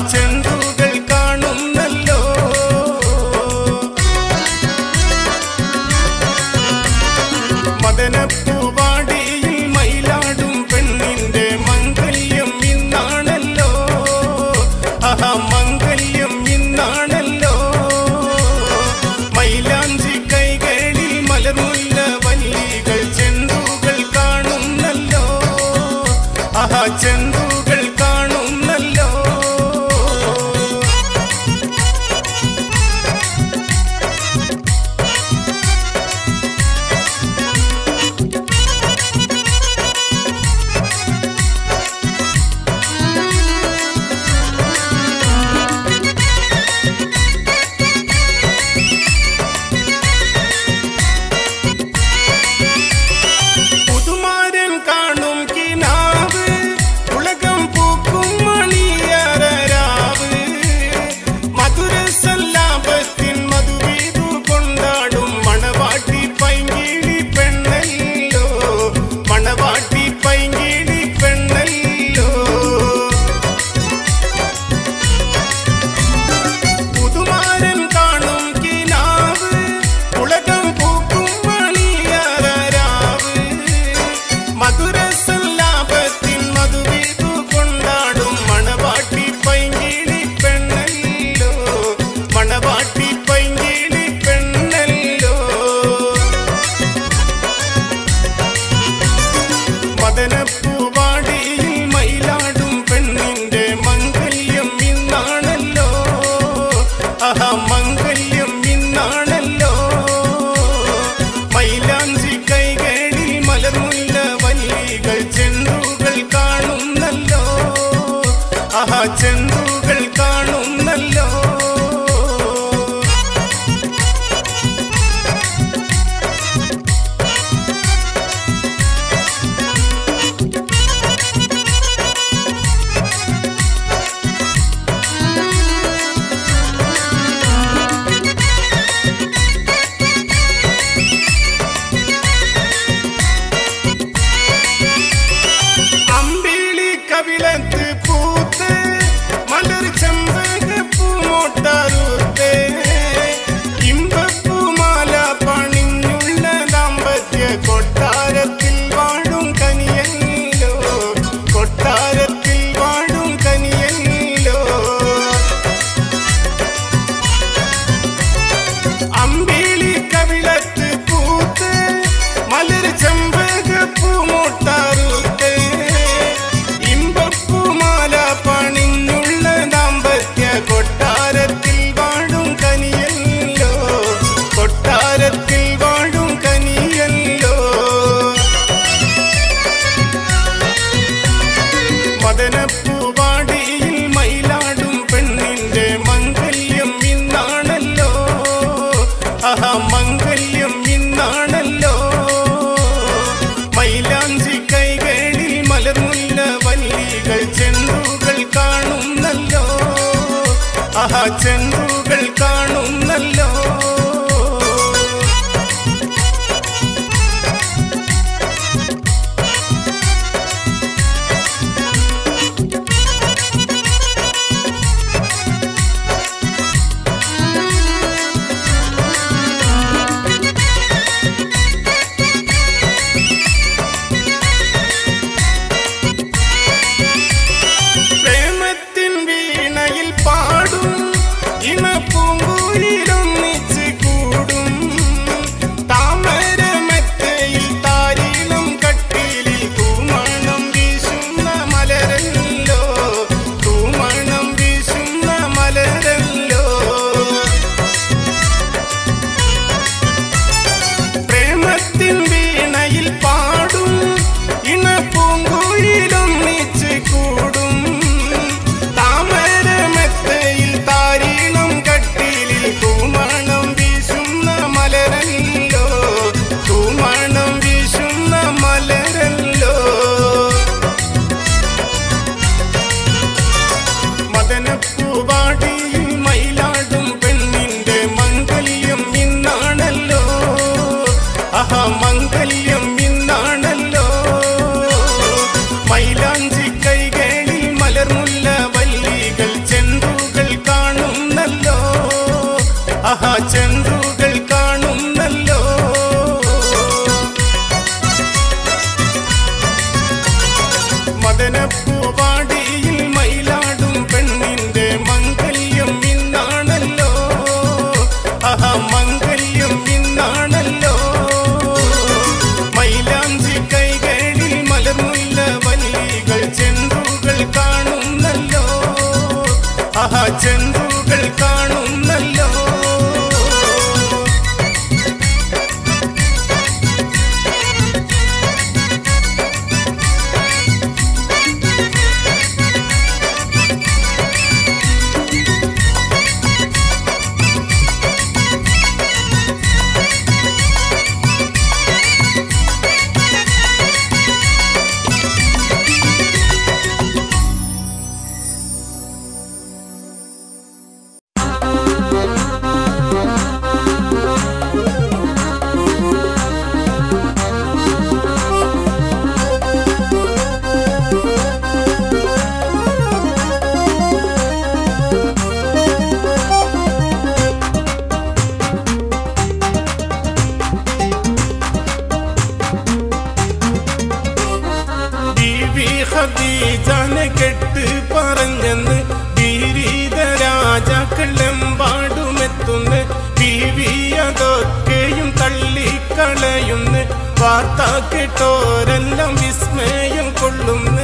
ചെണ്ടുകൾ കാണുന്നല്ലോ മദനപ്പൂവാടിയിൽ മയിലാടും പെണ്ണിന്റെ മംഗല്യം ഇന്നാണല്ലോ മംഗല്യം ഇന്നാണല്ലോ മൈലാഞ്ചി കൈകളിൽ മലർമുല്ല വല്ലികൾ ചെണ്ടുകൾ കാണുന്നല്ലോ ചെണ്ടുകൾ കാണുന്നല്ലോ മദനപ്പൂവാടിയിൽ മയിലാടും പെണ്ണിന്റെ മംഗല്യം ഇന്നാണല്ലോ മംഗല്യം ഇന്നാണല്ലോ മൈലാഞ്ചി കൈകളിൽ മലർമുല്ല വല്ലികൾ ചെണ്ടുകൾ കാണുന്നല്ലോ ചെണ്ടുകൾ കാണുന്നല്ലോ കവിളത്ത് പൂത്ത് മലർ ചെമ്പകപ്പൂ മോട്ടാറൂത്ത് ഇമ്പപ്പൂമാല പണിഞ്ഞുള്ള ദാമ്പത്യ കൊട്ടാരത്തിൽ വാഴും കനിയല്ലോ കൊട്ടാരത്തിൽ വാഴും കനിയല്ലോ അമ്പിളി കവിളത്ത് പൂത്ത് മലർ ചെമ്പകപ്പൂ മോട്ടാറൂത്ത് പണിഞ്ഞുള്ള ദാമ്പത്യ കൊട്ടാരത്തിൽ വാഴും കനിയല്ലോ കൊട്ടാരത്തിൽ വാഴും കനിയല്ലോ മദനപ്പൂവാടിയിൽ മയിലാടും പെണ്ണിന്റെ മംഗല്യം ഇന്നാണല്ലോ മംഗല്യം ഇന്നാണല്ലോ മൈലാഞ്ചി കൈകളിൽ മലർമുല്ല വല്ലികൾ ചെണ്ടുകൾ കാണുന്നല്ലോ ചെണ്ടുകൾ കാണുന്നല്ലോ ഇണ ചെണ്ടുകൾ കാണുന്നല്ലോ. ഖദീജനെ കെട്ട് പറഞ്ഞെന്ന് ബീരീത രാജാക്കളെമ്പാടുമെത്തുന്ന്. ബീവി അതൊക്കെയും തള്ളിക്കളയുന്ന്. വാർത്ത കേട്ടോരെല്ലാം വിസ്മയം കൊള്ളുന്ന്.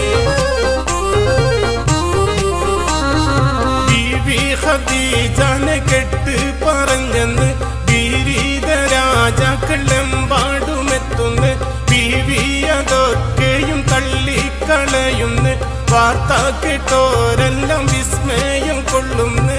ബീവി ഖദീജനെ കെട്ട് പറഞ്ഞെന്ന് ബീരീത രാജാക്കളെമ്പാടുമെത്തുന്ന്. ബീവി അതൊക്കെയും തള്ളിക്കളയുന്ന്. വാർത്ത കേട്ടോരെല്ലാം വിസ്മയം കൊള്ളുന്ന്.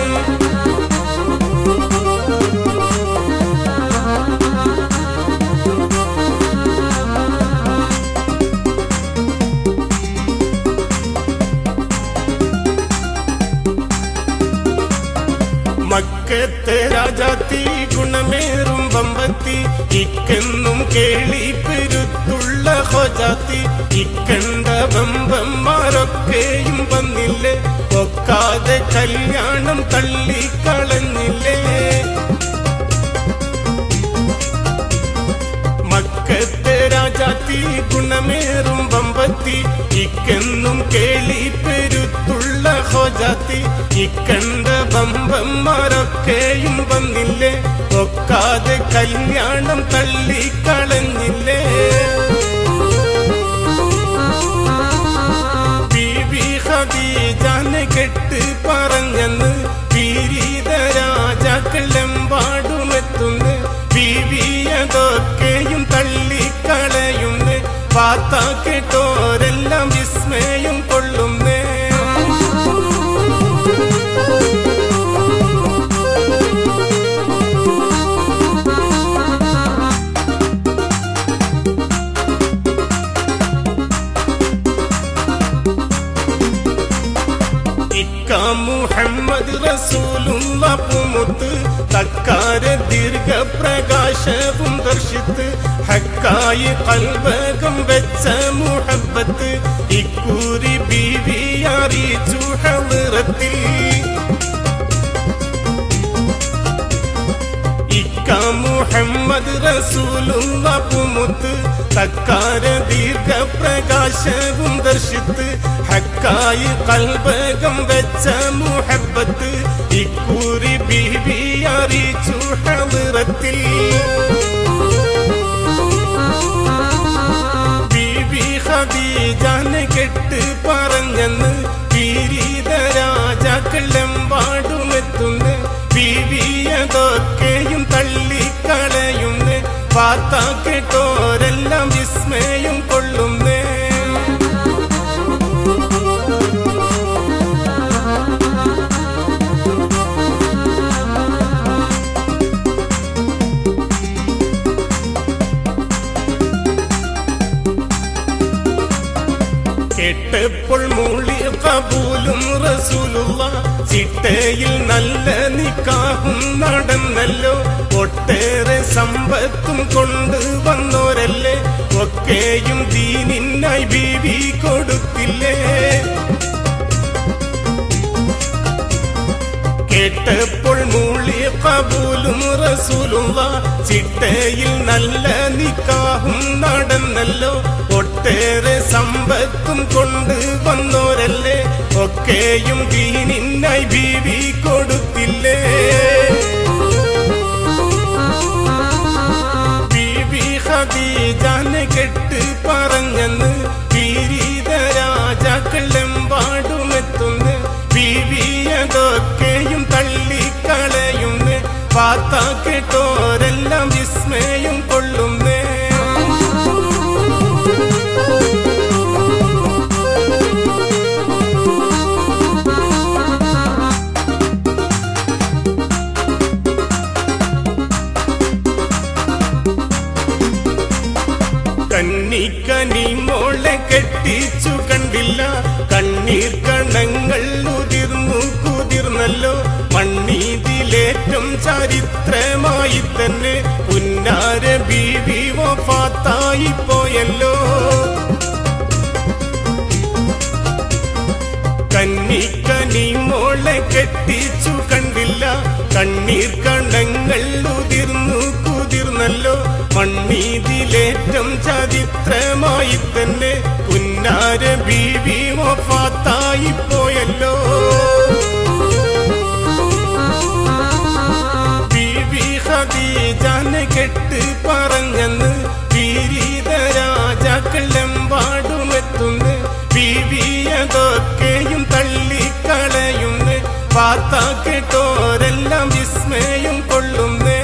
മക്കത്തെ രാജാത്തി ഗുണമേറും വമ്പത്തി ഇക്കെന്നും കേളി പെരുത്തുള്ള ഹോജാത്തി. ഇക്കണ്ട വമ്പന്മാരൊക്കെയും വന്നില്ലേ, ഒക്കാതെ കല്യാണം തള്ളിക്കളഞ്ഞില്ലേ. മക്കത്തെ രാജാത്തി ഗുണമേറും വമ്പത്തി ഇക്കെന്നും കേളി പെരുത്തുള്ള ഹോജാത്തി. ഇക്കണ്ട വമ്പന്മാരൊക്കെയും വന്നില്ലേ, ഒക്കാതെ കല്യാണം തള്ളിക്കളഞ്ഞില്ലേ. ബീവി ഖദീജനെ കെട്ട് പറഞ്ഞെന്ന് ബീരീത രാജാക്കളെമ്പാടുമെത്തുന്ന്. ബീവി അതൊക്കെയും തള്ളിക്കളയുന്ന്. വാർത്ത കേട്ടോരെല്ലാം വിസ്മയം കൊള്ളുന്നേ. മുഹമ്മദ് റസൂലുള്ള പുമുത്ത് തക്കാര ദീർഘപ്രകാശവും ദർശിത്ത്. ഹക്കായി കൽബകം വെച്ച മുഹബത്ത് ഇക്കൂരി ബീവി അറിയിച്ചു ഹളറത്തിൽ. മുഹമ്മദ് റസൂലുള്ള പുമുത്ത് തക്കാര ദീർഘപ്രകാശവും ദർശിത്ത്. ഹക്കായി കൽബകം വെച്ച മുഹബത്ത് ഇക്കൂരി ബീവി അറിയിച്ചു ഹളറത്തിൽ. ബീവി ഖദീജനെ കെട്ട് പറഞ്ഞെന്ന് ബീരീത രാജാക്കളെമ്പാടുമെത്തുന്ന്. ബീവി അതൊക്കെയും തള്ളിക്കളയുന്ന്. വാർത്ത കേട്ടോരെല്ലാം വിസ്മയം കൊള്ളുന്നേ. കേട്ടപ്പോൾ മൂളി കബൂലും റസൂലുള്ള. ചിട്ടയിൽ നല്ല നിക്കാഹും നടന്നല്ലോ. ഒട്ടേറെ സമ്പത്തും കൊണ്ടുവന്നോരല്ലേ, ഒക്കെയും ദീനിനായി ബീവി കൊടുത്തില്ലേ. കേട്ടപ്പോൾ മൂളി കബൂലും റസൂലുള്ള. ചിട്ടയിൽ നല്ല നിക്കാഹും നടന്നല്ലോ. ഒട്ടേറെ സമ്പത്തും കൊണ്ടുവന്നോരല്ലേ, ഒക്കെയും ദീനിനായി ബീവി കൊടുത്തില്ലേ. ബീവി ഖദീജനെ കെട്ട് പറഞ്ഞെന്ന് ബീരീത രാജാക്കളെമ്പാടുമെത്തുന്ന്. ബീവി വാർത്ത കേട്ടോരെല്ലാം വിസ്മയം കൊള്ളുന്നേ. കന്നിക്കനി മോളെ കെട്ടിച്ചു കണ്ടില്ല, കണ്ണീർ കണങ്ങൾ ഉതിർന്നു കുതിർന്നല്ലോ. മണ്ണീതിലേറ്റം ചരിത്രമായി തന്നെ പുന്നാര ബീവി വഫാത്തായി പോയല്ലോ. കന്നിക്കനി മോളെ കെട്ടിച്ചു കണ്ടില്ല, കണ്ണീർ കണങ്ങൾ ഉതിർന്നു കുതിർന്നല്ലോ. മണ്ണീതിലേറ്റം ചരിത്രമായി തന്നെ പുന്നാര ബീവി വഫാത്തായി പോയല്ലോ. ബീവി ഖദീജനെ കെട്ട് പറഞ്ഞെന്ന് പീരീത രാജാക്കളെമ്പാടുമെത്തുന്നു. ബീവിയതൊക്കെയും തള്ളിക്കളയുന്നു. വാർത്ത കേട്ടോരെല്ലാം വിസ്മയം കൊള്ളുന്നേ.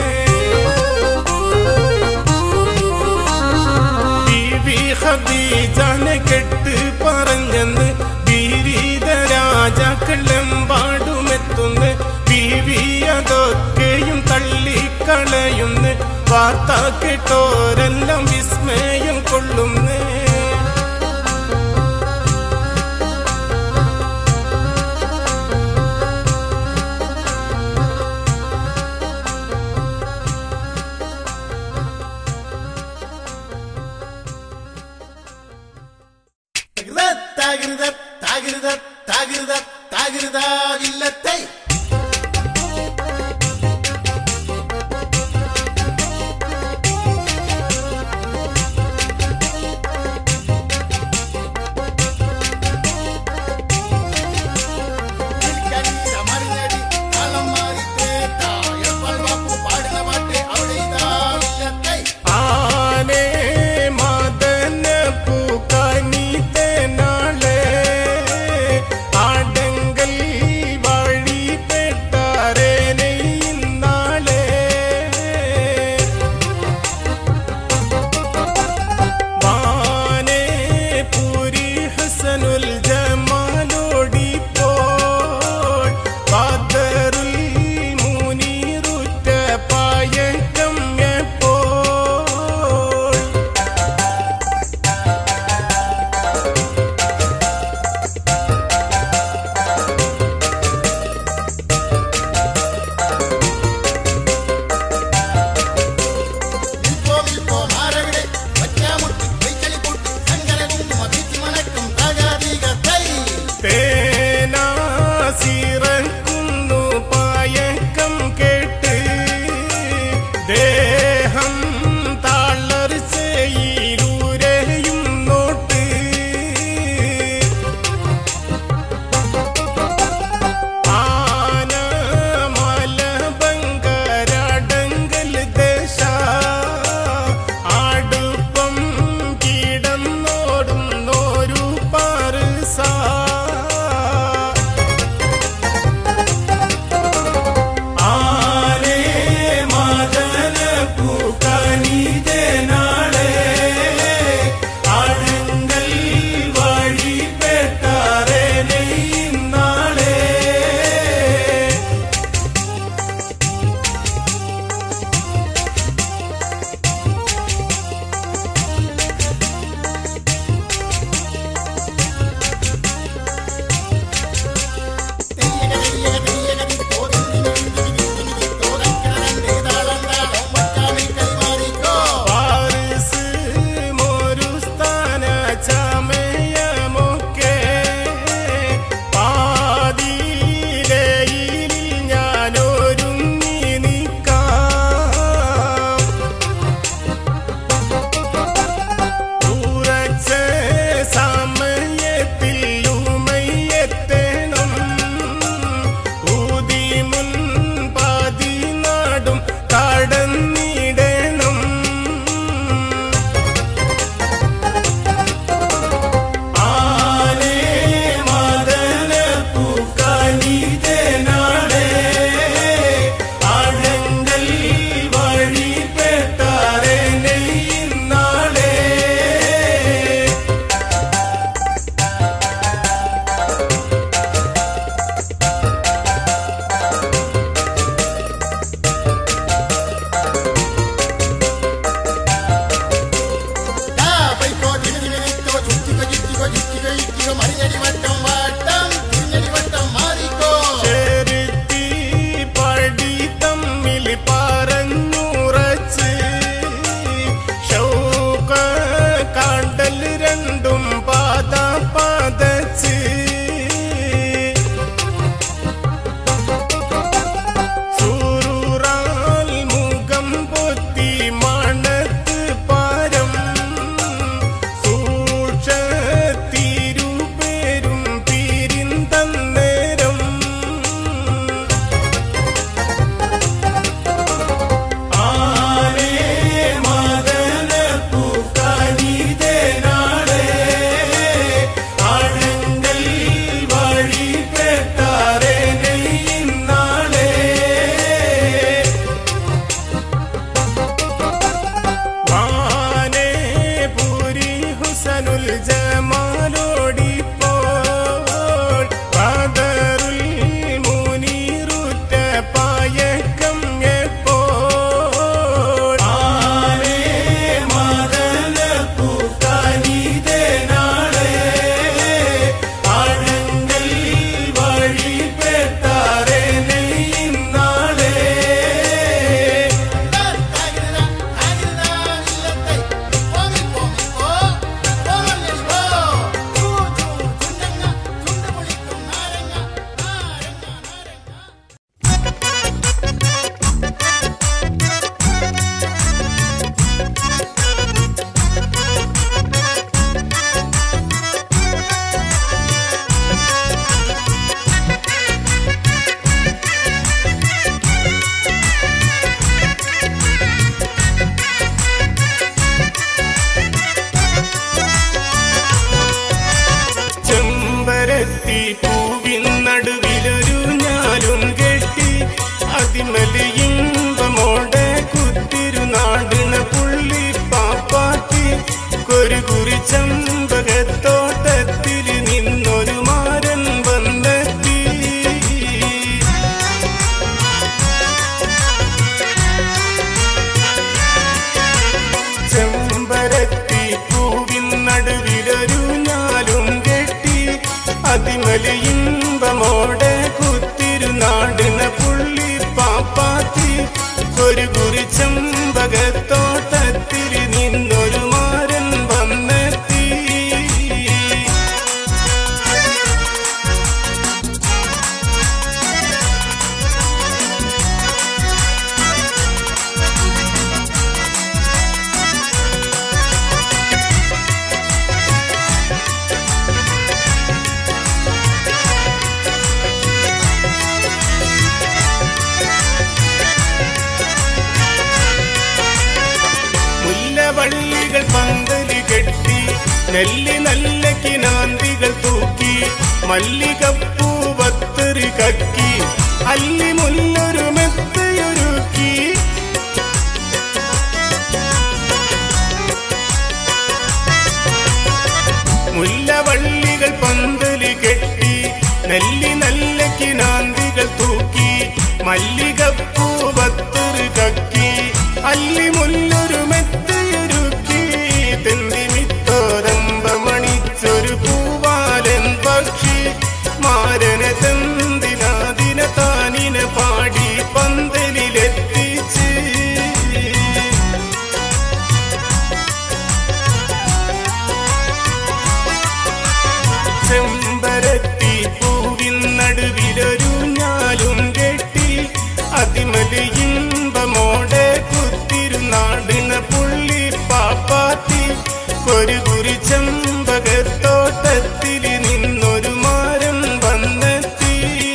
ഖദീജനെ കെട്ട് പറഞ്ഞെന്ന് പീരീത രാജാക്കളെമ്പാടുമെത്തുന്നു. ബീവിയതൊക്കെയും തള്ളിക്കളയുന്നു. വാർത്ത കേട്ടോരെല്ലാം വിസ്മയം കൊള്ളുന്നേ. അതിമലി ഇമ്പമോടെ കുത്തിരുനാടിന പുള്ളി പാപ്പാത്തി കൊരുകുറി ചമ്പകത്തോട്ടത്തിൽ നിന്നൊരു മാരൻ വന്നെത്തി. ചെമ്പരത്തി പൂവിൻ നടുവിലൊരു ഞാലും കെട്ടി അതിമലി ഇമ്പമോടെ കുത്തിരുനാടിന പുള്ളി പാപ്പാത്തി കൊരുകുറി ചമ്പകത്തോട്ടത്തിൽ നിന്നൊരു മാരൻ വന്നെത്തി. വള്ളികൾ പന്തലി കെട്ടി നെല്ലി നല്ല കിനാന്തികൾ തൂക്കി മല്ലികപ്പൂവത്തെറി കക്കി അല്ലി മുല്ലൊരു മെത്തയൊരുക്കി. മുല്ലവള്ളികൾ പന്തലി കെട്ടി നെല്ലി നല്ല കിനാന്തികൾ തൂക്കി മല്ലികപ്പൂവത്തെറി കക്കി അല്ലി മുല്ലൊരു മെത്തയൊരുക്കി. തെന്തിമിത്തോരമ്പമണിച്ചൊരു പൂവാലൻ പക്ഷി മാരനെ തെന്തിനാദിന താനിനെ പാടി പന്തലിലെത്തിച്ച്. ചെമ്പരത്തി പൂവിൻ നടുവിലൊരു ഞാലും കെട്ടി അതിമലി ഇമ്പമോടെ കുത്തിരുനാടിന പുള്ളി പാപ്പാത്തി കൊരുകുറി ചമ്പകത്തോട്ടത്തിൽ നിന്നൊരു മാരൻ വന്നെത്തി.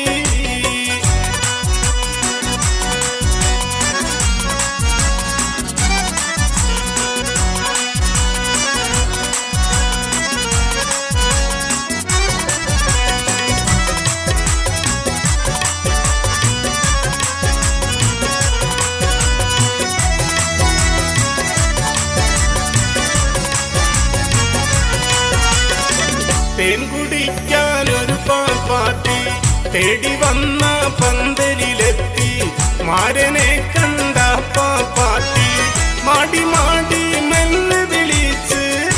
തേൻ കുടിക്കാനൊരു പാപ്പാത്തി തേടി വന്ന പന്തലിലെത്തി. മാരനെ കണ്ട പാപ്പാത്തി മാടി മാടി മെല്ലെ വിളിച്ച്.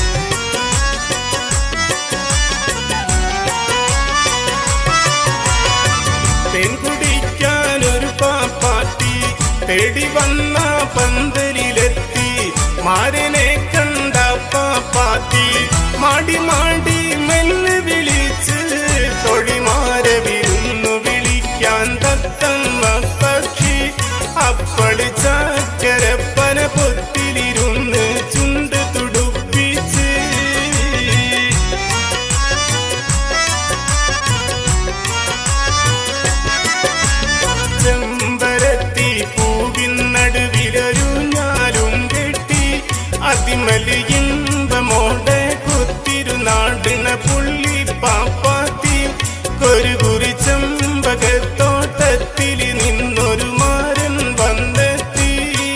തേൻ കുടിക്കാനൊരു പാപ്പാത്തി തേടി വന്ന പന്തലിലെത്തി. മാരനെ കണ്ട പാപ്പാത്തി മാടി മാടി മെല്ലെ വിളിച്ച്. തൊഴിമാരവിരുന്നു വിളിക്കാൻ തത്തമ്മ പക്ഷി അപ്പളി ചക്കരപ്പന പൊത്തിലിരുന്ന് ചുണ്ട് തുടുപ്പിച്ച്. ചെമ്പരത്തി പൂവിൻ നടുവിലൊരു ഞാലും കെട്ടി അതിമലി ഇമ്പമോടെ കുത്തിരുനാടിന പുള്ളി പാപ്പാത്തി കൊരുകുറി ചമ്പകത്തോട്ടത്തിൽ നിന്നൊരു മാരൻ വന്നെത്തി.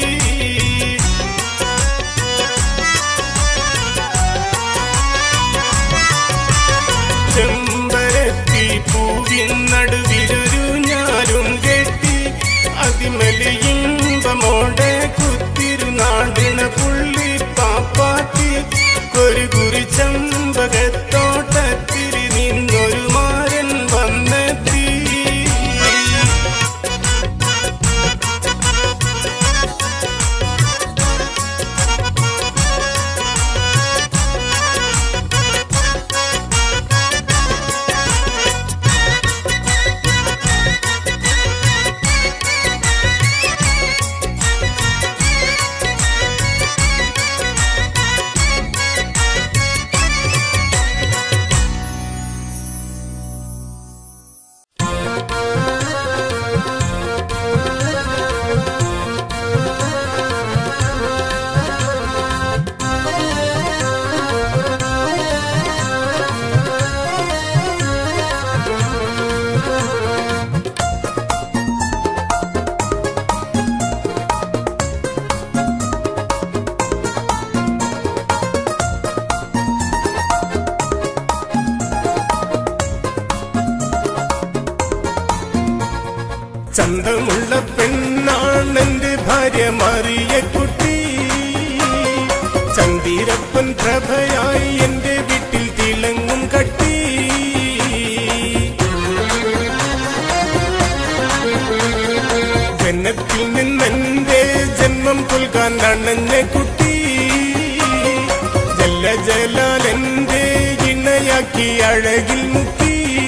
ചെമ്പരത്തി പൂവിൻ നടുവിലൊരു ഞാലും കെട്ടി അതിമലി ഇമ്പമോടെ കുത്തിരുനാടിന പുള്ളി പാപ്പാത്തി കൊരുകുറി ചമ്പകത്തോട്ടത്തിൽ നിന്നൊരു മാരൻ വന്നെത്തി. ചന്തമുള്ള പെണ്ണാണെന്റെ ഭാര്യ മറിയക്കുട്ടി. ചന്ദിരപ്പൻ പ്രഭയായി എന്റെ വീട്ടിൽ തിളങ്ങും കട്ടി. ജനത്തിൽ നിന്നെന്റെ ജന്മം പുൽകാൻ അണഞ്ഞ കുട്ടി. ജല്ല ജലാലെന്റെ ഇണയാക്കി അഴകിൽ മുക്കി.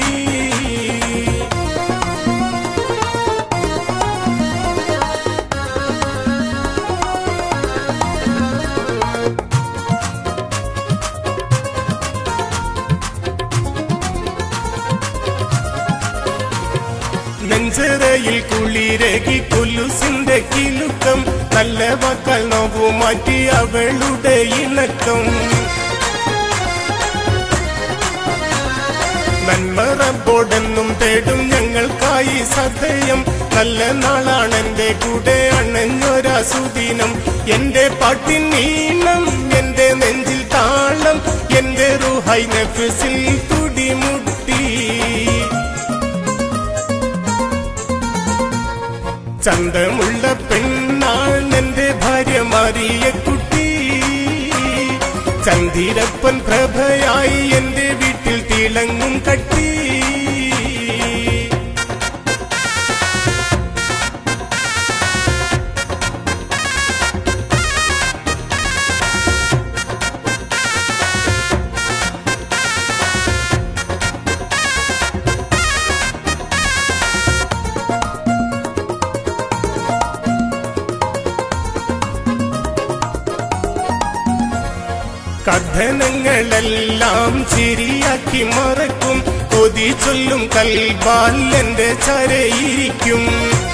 നെഞ്ചറയിൽ കുളിരകി കുലുസിന്റെ കിലുക്കം. നല്ല വാക്കാൽ നോവു മാറ്റി അവളുടെ ഇണക്കം. നന്മറബോടെന്നും തേടും ഞങ്ങൾക്കായി സദയം. നല്ല നാളാണെന്റെ കൂടെ അണഞ്ഞൊരാ സുദിനം. എന്റെ പാട്ടിൻ ഈണം എന്റെ നെഞ്ചിൽ താളം. എന്റെ റൂഹായി നഫ്സിൽ തുടിമുട്ടി. ചന്തമുള്ള പെണ്ണാണെന്റെ ഭാര്യ മറിയക്കുട്ടി. ചന്ദിരപ്പൻ പ്രഭയായി എന്റെ വീട്ടിൽ തിളങ്ങും കട്ടി. കഥനങ്ങളെല്ലാം ചിരിയാക്കി മറക്കും. കൊതി ചൊല്ലും കൽബാൽ എന്റെ ചരയിരിക്കും.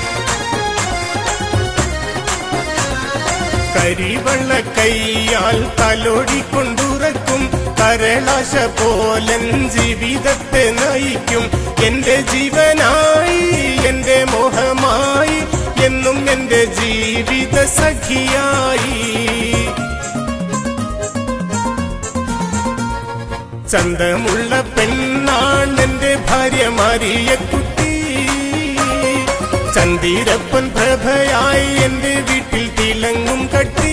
കരിവള്ള കൈയാൽ തലോടിക്കൊണ്ടുറക്കും. കരളാശ പോലൻ ജീവിതത്തെ നയിക്കും. എന്റെ ജീവനായി എന്റെ മോഹമായി എന്നും എന്റെ ജീവിത സഖിയായി. ചന്തമുള്ള പെണ്ണാണെന്റെ ഭാര്യ മറിയക്കുട്ടി. ചന്ദിരപ്പൻ പ്രഭയായി എന്റെ വീട്ടിൽ തിളങ്ങും കട്ടി.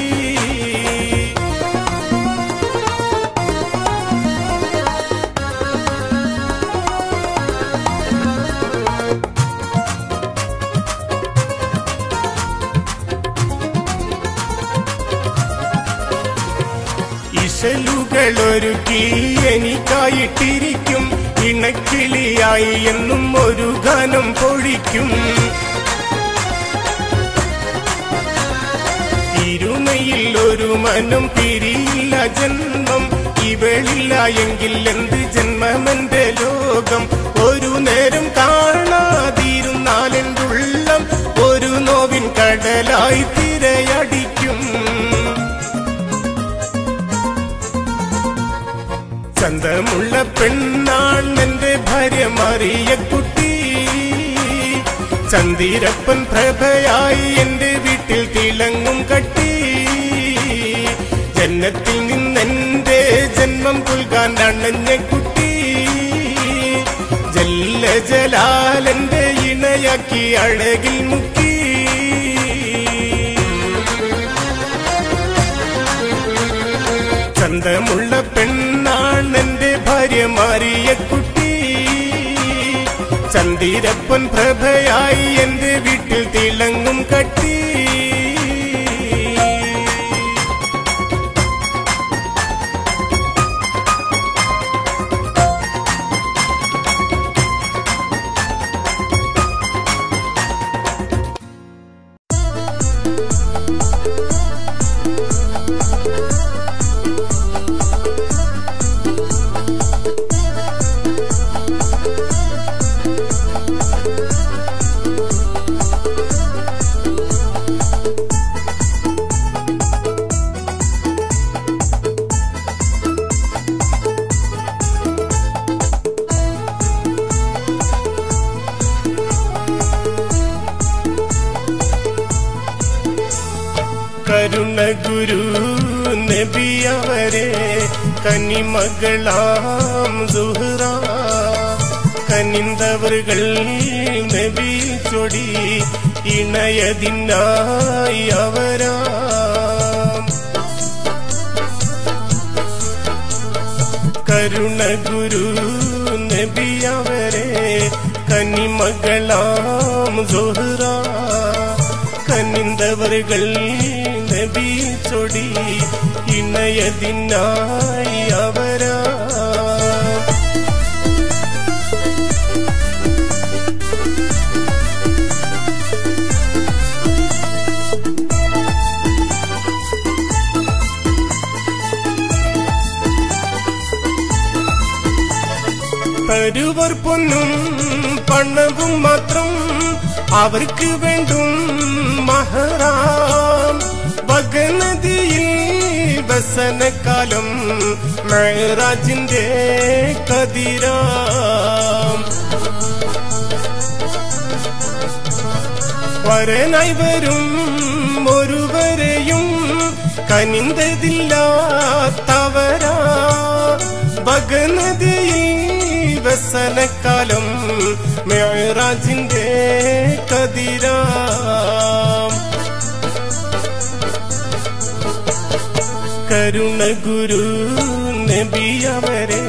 ഇശലുകളൊരുക്കി എനിക്കായിട്ടിരിക്കും. ഇണക്കിളിയായി എന്നും ഒരു ഗാനം പൊഴിക്കും. ഇരുമയിൽ ഒരു മനം പിരിയില്ല ജന്മം. ഇവളില്ല എങ്കിൽ എന്ത് ജന്മമെന്റെ ലോകം. ഒരു നേരം കാണാതിരുന്നാലെന്റെ ഉള്ളം ഒരു നോവിൻ കടലായി തിരയടിക്കും. ചന്തമുള്ള പെണ്ണാണെന്റെ ഭാര്യ മറിയക്കുട്ടി. ചന്ദിരപ്പൻ പ്രഭയായി എന്റെ വീട്ടിൽ തിളങ്ങും കട്ടി. ജന്നത്തിൽ നിന്നെന്റെ ജന്മം പുൽകാൻ അണഞ്ഞ കുട്ടി. ജല്ല ജലാലെന്റെ ഇണയാക്കി അഴകിൽ മുക്കി. ചന്തമുള്ള പെണ്ണാണെന്റെ ഭാര്യ മറിയക്കുട്ടി. ചന്ദിരപ്പൻ പ്രഭയായി എന്റെ വീട്ടിൽ തിളങ്ങും കട്ടി. കരുണ ഗുരു നബിയവരെ കനിമകളാം സുഹ്റ കനിന്തവർകൾ നബിയിൽ ചൊടി ഇണയതിനായി അവരാ കരുണ ഗുരു നബി അവരെ കനിമകളാം സുഹ്റ കനിന്തവർകൾ നബിയിൽ ചൊടി ഇണയതിനായി അവരാ തരുവർ പൊന്നും പണവും മാത്രം അവർക്ക് വേണ്ടും മഹറാം ഭഗനദിയിൽ വസനകാലം മെഹ്റാജിന്റെ കതിരാം വരനായി വരും ഒരുവരെയും കനിന്തതില്ലാത്തവരാ ഭഗനദിയിൽ വസനകാലം മെഹ്റാജിന്റെ കതിരാം കരുണ ഗുരു നബി അവരെ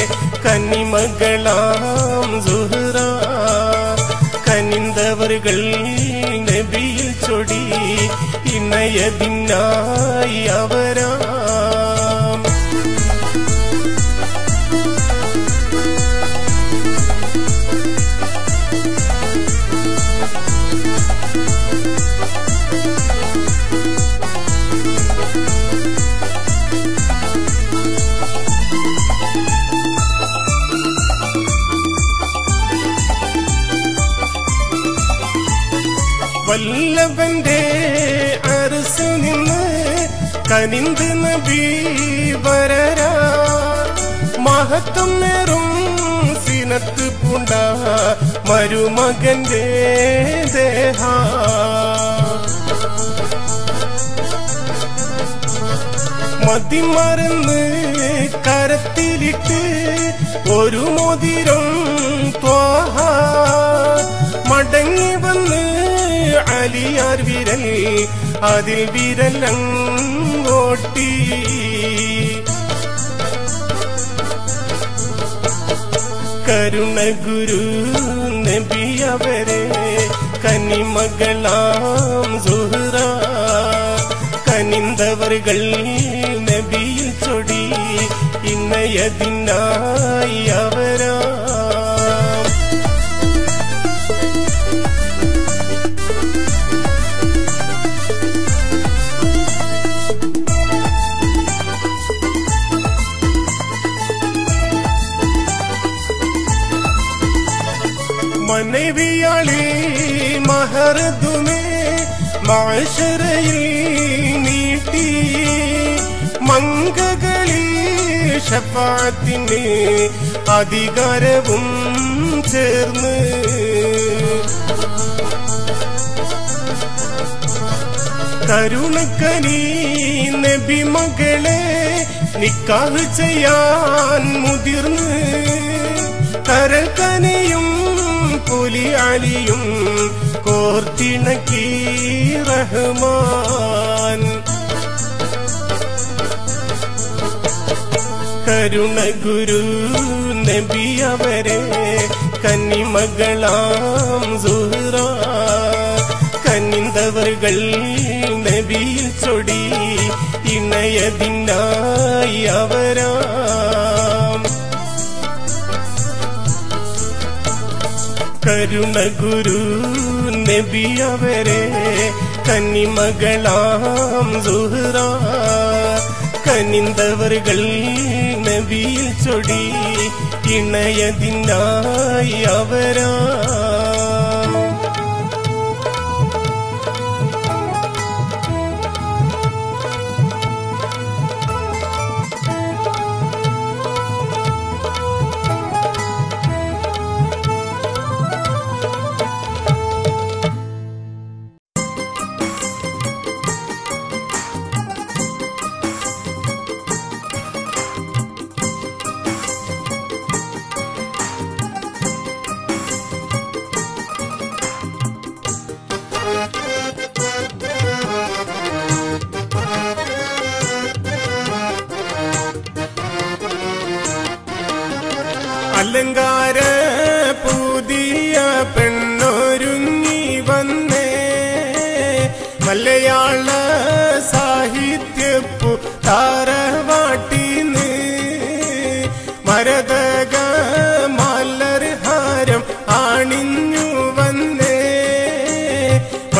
കനിമകളാം സുഹ്റ കനിന്തവർകൾ നബിയിൽ ചൊടി ഇണയതിനായി അവരാ വല്ലഭന്റെ അരസിൽ നിന്ന് കനിന്ത് നബി വരരാ മഹത്വം നേറും സിനത്ത് പൂണ്ട മരുമകന്റെ ദേഹ മതിമറന്ന് കരത്തിലിട്ട് ഒരു മോതിരം ത്വാഹ മടങ്ങി വന്ന് അലിയാർ വിരൽ അതിൽ വിരലങ്ങോട്ടി കരുണ ഗുരു നബി അവരെ കനിമകളാം സുഹ്റ കനിന്തവർകൾ നബിയിൽ ചൊടി ഇണയതിനായി അവരാ മനവിയാളി മഹർദുമേ മാശരയിൽ നീട്ടി മംഗകളിൽ ശഫാഅത്തിന് അധികാരവും ചേർന്ന് കരുണക്കനി നബി മകളെ നിക്കാഹ് ചെയ്യാൻ മുതിർന്ന് കരക്കനിയും പുലി അലിയും കോർത്തിണക്കി റഹ്മാൻ കരുണ ഗുരു നബി അവരെ കന്നിമകളാം സുഹ്റ കനിന്തവർകൾ നബിയിൽ ചൊടി ഇണയതിനായി അവരാ കരുണ ഗുരു നബി അവരെ കന്നിമകളാം സുഹ്റ കനിന്തവർകൾ നബിയിൽ ചൊടി ഇണയതിനായി അവരാ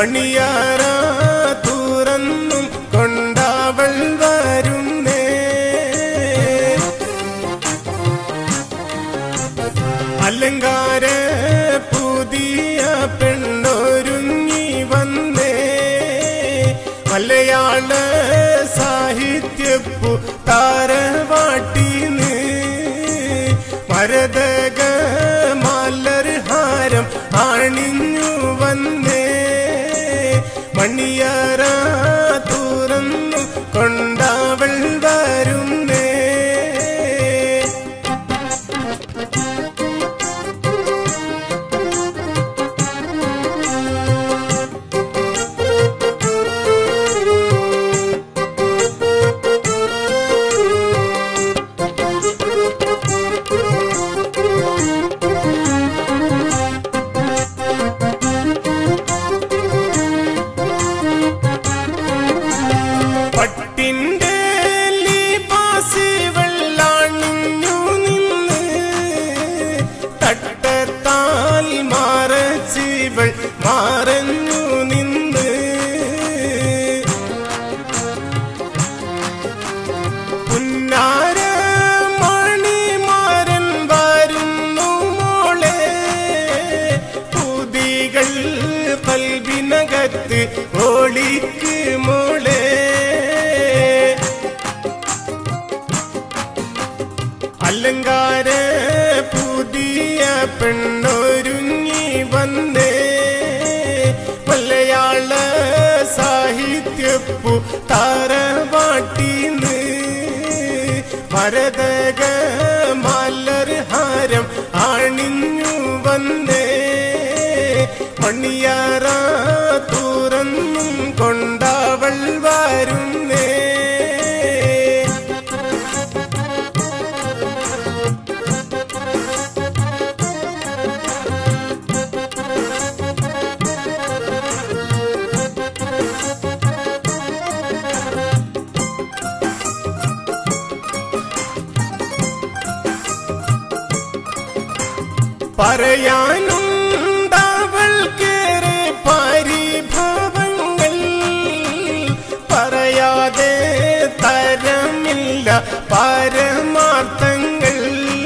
മണിയറ തുറന്നും കൊണ്ടവൾ വരുന്നേ. അലങ്കാര പുതിയ പെണ്ണൊരുങ്ങി വന്നേ. മലയാള സാഹിത്യപ്പു താരവാട്ടിന്ന് മരതക മലർ ഹാരം അണിഞ്ഞു വന്നേ. മണിയറ തുറന്നു കൊണ്ടവൾ വരുന്നേ. പട്ടിന്റെ ലിബാസി വെള്ളാണിഞ്ഞു നിന്ന് തട്ടത്താൽ മറച്ചിവൾ മറഞ്ഞു നിന്ന്. പുന്നാര മണിമാരൻ വരുന്നു മോളെ. പുതികൾ കൽബിനകത്ത് ഓളിക്ക് മോളെ. അലങ്കാര പുതിയ പെണ്ണൊരുങ്ങി വന്നേ. മലയാള സാഹിത്യപ്പു താരവാട്ടിന്ന് മരതക മലർ ഹാരം അണിഞ്ഞു വന്നേ. മണിയറ തുറന്നും കൊണ്ടവൾ വരുന്നേ. പറയാനുണ്ടവൾക്കേറെ പരിഭവങ്ങൾ. പറയാതെ തരമില്ല പരമാർത്ഥങ്ങൾ.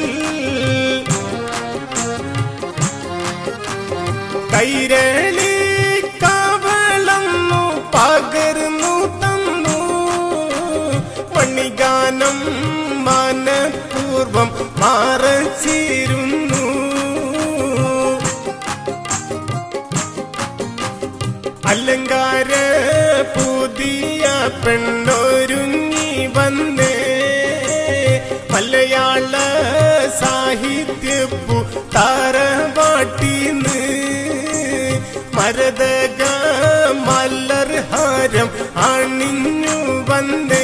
കൈരളി കവളന്നു പകർന്നു തന്നു. മണിഗാനം മനഃപൂർവം മറച്ചിരുന്നു. അലങ്കാര പുതിയ പെണ്ണൊരുങ്ങി വന്നേ. മലയാള സാഹിത്യപ്പു താരവാട്ടിന്ന് മരതക മലർ ഹാരം അണിഞ്ഞു വന്നേ.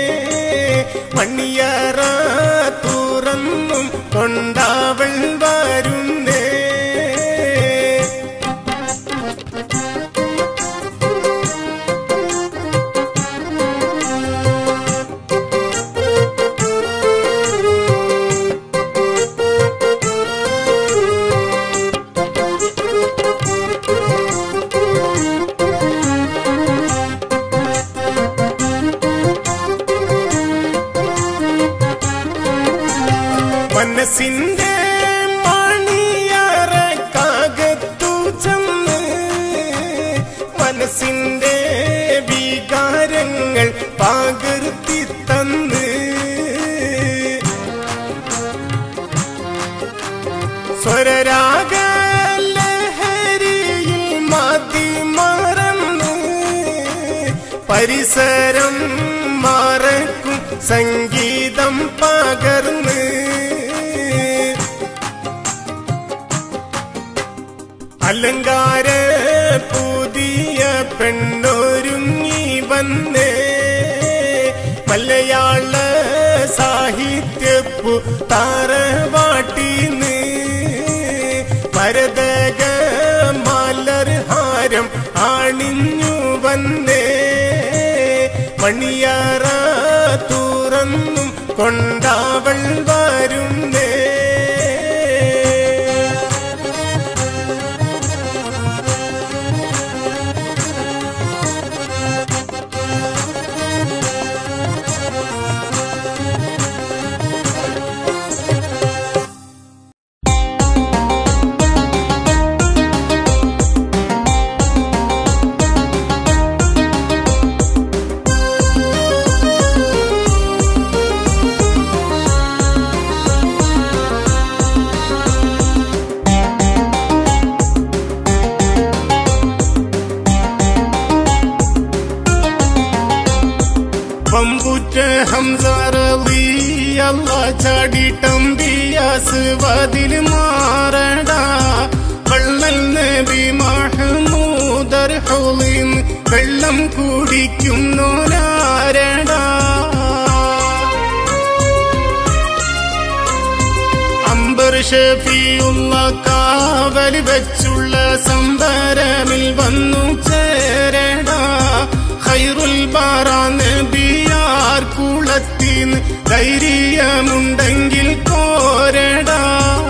മണിയറ തുറന്നും കൊണ്ടവൾ വരുന്നേ. മനസ്സിന്റെ മണിയറക്കകത്തു ചെന്ന് മനസ്സിന്റെ വികാരങ്ങൾ പകർത്തി തന്ന്. സ്വരരാഗ ലഹരിയിൽ മതി മറന്ന് പരിസരം മറക്കും സംഗീതം പകർന്ന്. അലങ്കാര പുതിയ പെണ്ണൊരുങ്ങി വന്നേ. മലയാള സാഹിത്യപ്പു താരവാട്ടിന്ന് മരതക മലർ ഹാരം അണിഞ്ഞു വന്നേ. മണിയറ തുറന്നും കൊണ്ടവൾ വരുന്നേ. പമ്പുറ്റ ഹംസ റളിയല്ലാഹ് ചാടിട്ടമ്പിയാസ് വാതിൽ മാറടാ വള്ളൽ നബി മഹ്മൂദർ ഹൗലിൻ വെള്ളം കുടിക്കുന്നോരാരടാ അംബർ ഷഫീഉള്ള കാവൽ വെച്ചുള്ള സംബരമിൽ വന്നു ചേരടാ ഖൈറുൽ ബറ നബിയാർ കുളത്തിന് ധൈര്യമുണ്ടെങ്കിൽ കോരടാ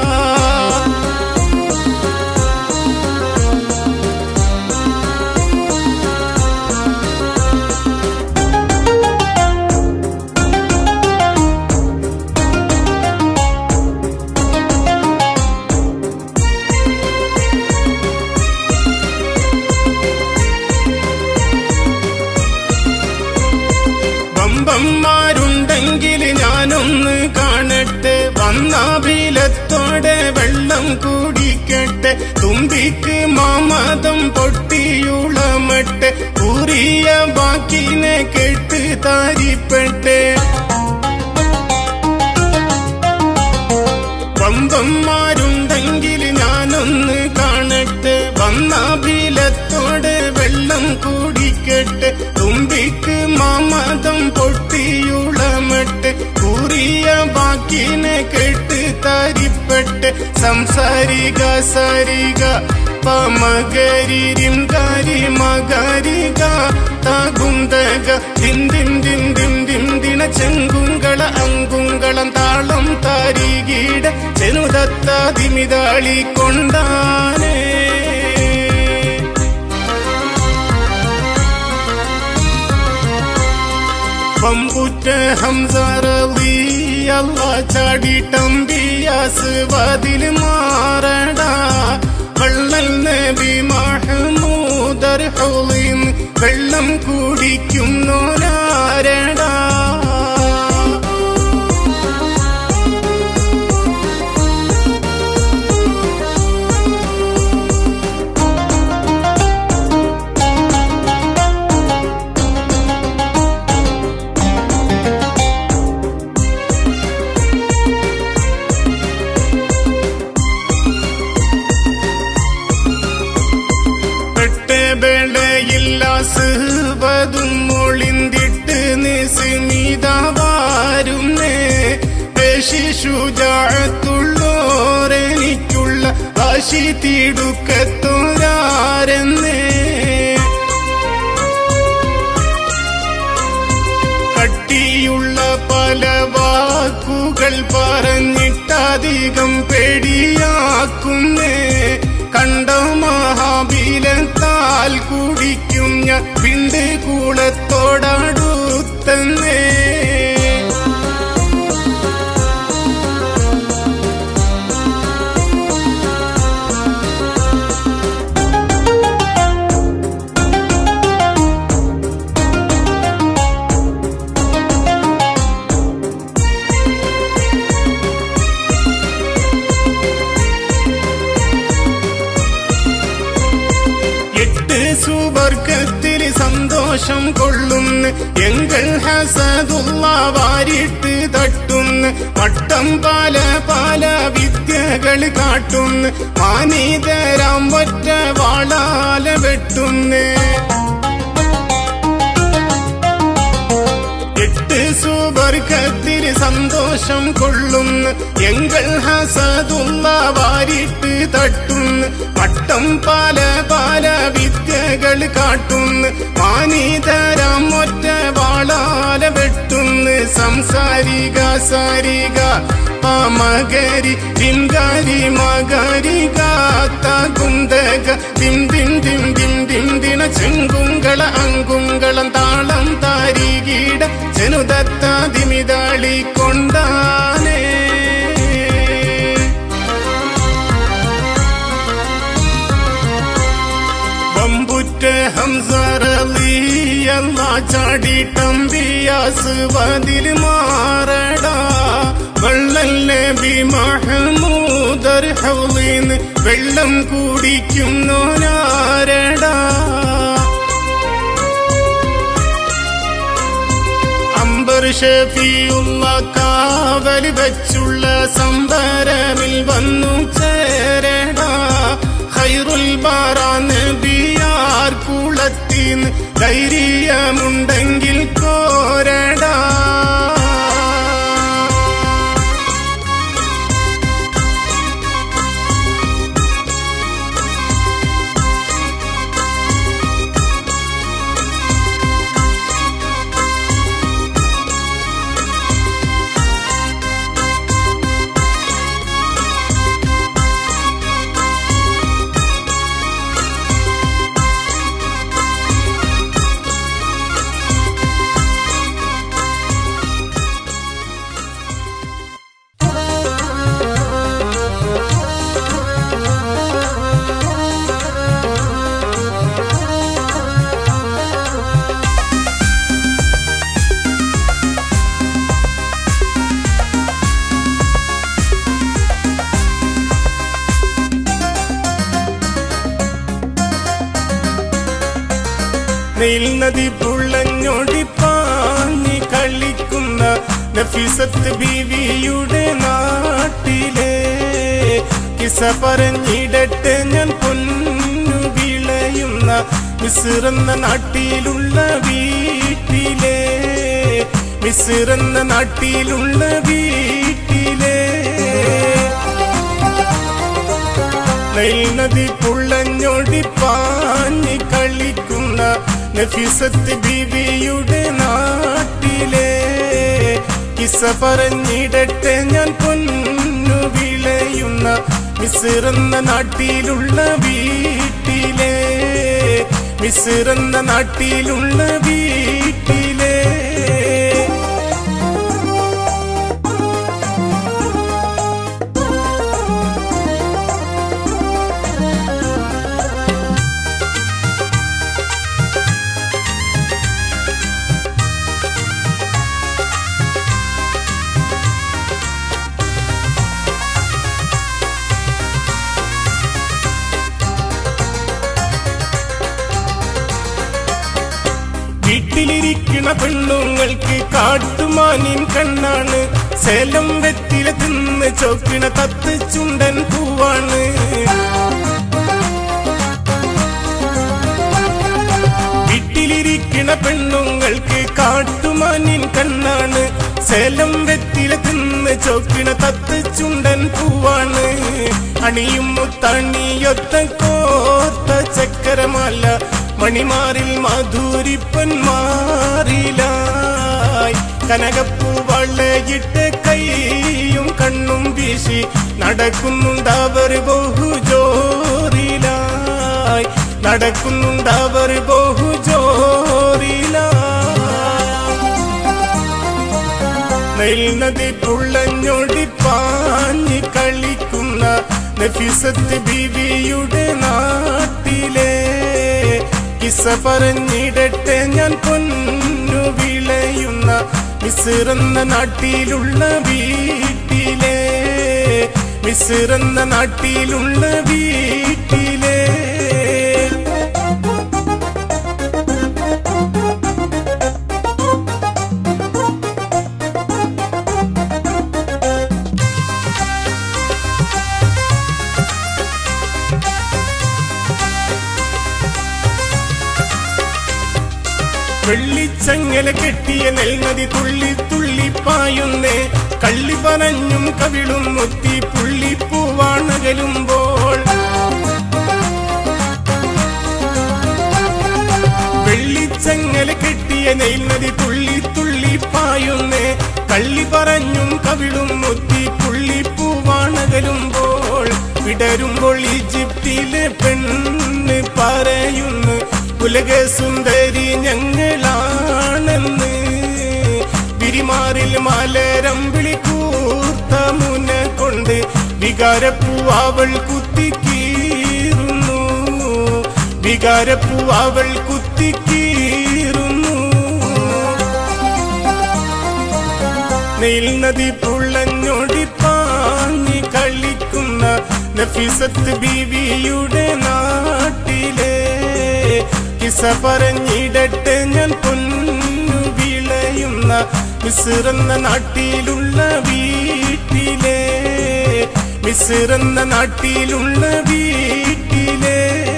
ണ്ടെങ്കിൽ ഞാനൊന്ന് കാണട്ടെ വന്നാഭിലത്തോടെ വെള്ളം കുടിക്കട്ടെ തുമ്പിക്ക് മാമതം പൊട്ടിയുളമട്ടെ കൂറിയ ബാക്കിനെ കേട്ട് താരിപ്പെട്ടെ വമ്പന്മാരുണ്ടെങ്കിൽ ഞാനൊന്ന് കാണട്ടെ വന്നാഭിലത്തോടെ വെള്ളം കുടിക്കട്ടെ തുമ്പിക്ക് മാമതം പൊട്ടിയുളമട്ടെ കൂറിയ ബാക്കിനെ കേട്ട് താരിപ്പെട്ടെ സംസാരിക സരിക പമകരിരിം കാരി മകരിക താകുന്തക ദിൻ ദിൻ ദിൻ ദിൻ ദിൻ ദിന ചെങ്കുങ്കള അങ്കുങ്കളം താളം താരികീട ചെനുതത്ത ദിമിതാളി കൊണ്ടാനേ പമ്പുറ്റ ഹംസ റളിയല്ലാഹ് ചാടിട്ടമ്പിയാസ് വാതിൽ മാറടാ വള്ളൽ നബി മഹ്മൂദർ ഹൗലിൻ വെള്ളം കുടിക്കുന്നോരാരടാ ൊളിന്തിട്ട് നിസ്മിതാവാരുന്നേ പേശി ശുജാഅത്തുള്ളോരെനിക്കുള്ള വാശി തിടുക്കത്തോരാരെന്നേ കട്ടിയുള്ള പല വാക്കുകൾ പറഞ്ഞിട്ടധികം പേടിയാക്കുന്നേ കണ്ട മഹാബീലത്താൽ കുടിക്കും ഞാൻ പിണ്ട് കൂളത്തോടടുത്തന്നേ സുവർഗത്തിൽ സന്തോഷം കൊള്ളുന്ന എങ്കൾ ഹസദുള്ള വാരിട്ട് തട്ടുന്ന മട്ടം പല പല വിദ്യകൾ കാട്ടുന്ന മാനീതരാം ഒറ്റ വാളാല വെട്ടുന്നേ സുവർഗത്തിൽ സന്തോഷം കൊള്ളുന്ന എങ്കൾ ഹസദുള്ള വാരിട്ട് തട്ടുന്ന മട്ടം പല പല വിദ്യകൾ കാട്ടുന്ന മാനീതരാം ഒറ്റ വാളാല വെട്ടുന്ന സംസാരിക സാരിക പമകരി ടിംഗാരി മകരിക താകുന്തക ദിം ദിം ദിം ദിം ദിം ദിന ചെങ്കുങ്കള അങ്കുങ്കളം താളം താരികീട ചെനുതത്ത ദിമിതാളി കൊണ്ടാനേ പമ്പുറ്റ ഹംസ റളിയല്ലാഹ് ചാടിട്ടമ്പിയാസ് വാതിൽ മാറടാ വള്ളൽ നബി മഹ്മൂദർ ഹൗലിൻ വെള്ളം കുടിക്കുന്നോരാരടാ ഷഫീഉള്ള കാവൽ വെച്ചുള്ള സംബരമിൽ വന്നു ചേരടാ ഖൈറുൽ ബറ നബിയാർ കുളത്തിൻ ധൈര്യമുണ്ടെങ്കിൽ കോരടാ നെയിൽ നദി പുള്ളഞ്ഞോടി പാഞ്ഞി കളിക്കുന്ന നഫീസത്ത് ബീവിയുടെ നാട്ടിലെ കിസ പറഞ്ഞിടട്ടെ ഞാൻ പൊന്നു വിളയുന്ന മിസ്റെന്ന നാട്ടിലുള്ള വീട്ടിലെ മിസ്റെന്ന നാട്ടിലുള്ള വീട്ടിലെ നെയിൽ നദി പുള്ളഞ്ഞോടി പാഞ്ഞി കളിക്കുന്ന നഫീസത്ത് ബീവിയുടെ നാട്ടിലെ കിസ പറഞ്ഞിടട്ടെ ഞാൻ പൊന്നു വിളയുന്ന മിസ്റെന്ന നാട്ടിലുള്ള വീട്ടിലെ മിസ്റെന്ന നാട്ടിലുള്ള വീട്ടിലെ വീട്ടിലിരിക്കണ പെണ്ണുങ്ങൾക്ക് കാട്ടുമാനിൻ കണ്ണാണ് സേലം വെറ്റില തിന്ന് ചോക്കിണ തത്ത് ചുണ്ടൻ പൂവാണ് വീട്ടിലിരിക്കണ പെണ്ണുങ്ങൾക്ക് കാട്ടുമാനിൻ കണ്ണാണ് സേലം വെറ്റില തിന്ന് ചോക്കിണ തത്ത് ചുണ്ടൻ പൂവാണ് അണിയും മുത്തണിയൊത്ത കോർത്ത ചക്കരമാല മണിമാറിൽ മാധുരിപ്പന്മാറിലായി കനകപ്പൂവളയിട്ട് കൈയും കണ്ണും വീശി നടക്കുന്നുണ്ടവർ ബഹുജോറിലായി നടക്കുന്നുണ്ടവർ ബഹുജോറിലായി നെയിൽ നദി പുള്ളഞ്ഞോടി പാഞ്ഞി കളിക്കുന്ന നഫീസത്ത് ബീവിയുടെ നാട്ടിലെ കിസ പറഞ്ഞിടട്ടെ ഞാൻ പൊന്നു വിളയുന്ന മിസ്റെന്ന നാട്ടിലുള്ള വീട്ടിലെ മിസ്റെന്ന നാട്ടിലുള്ള വീട്ടിലെ വെള്ളിച്ചങ്ങല കെട്ടിയ നെൽനദി തുള്ളി തുള്ളി പായുന്നേ കള്ളി പറഞ്ഞും കവിളും മുത്തി പുള്ളിപ്പൂവാണകലുമ്പോൾ വെള്ളിച്ചങ്ങല കെട്ടിയ നെൽനദി തുള്ളി തുള്ളി പായുന്നേ കള്ളി പറഞ്ഞും കവിളും മുത്തി പുള്ളിപ്പൂവാണകലുമ്പോൾ വിടരുമ്പോൾ ഈജിപ്തിലെ പെണ്ണ് പറയുന്നു ഉലക സുന്ദരി ഞങ്ങളാണെന്ന് വിരിമാറിൽ മലരമ്പിളി കൂർത്ത മുന കൊണ്ട് വികാരപ്പൂവൾ കുത്തിക്കീറുന്നു വികാരപ്പൂവൾ കുത്തിക്കീറുന്നു നെയിൽ നദി പുള്ളഞ്ഞോടി പാഞ്ഞി കളിക്കുന്ന നഫീസത്ത് ബീവിയുടെ നാട്ടിലെ കിസ പറഞ്ഞിടട്ടെ ഞാൻ പൊന്നു വിളയുന്ന മിസ്റെന്ന നാട്ടിലുള്ള വീട്ടിലെ മിസ്റെന്ന നാട്ടിലുള്ള വീട്ടിലെ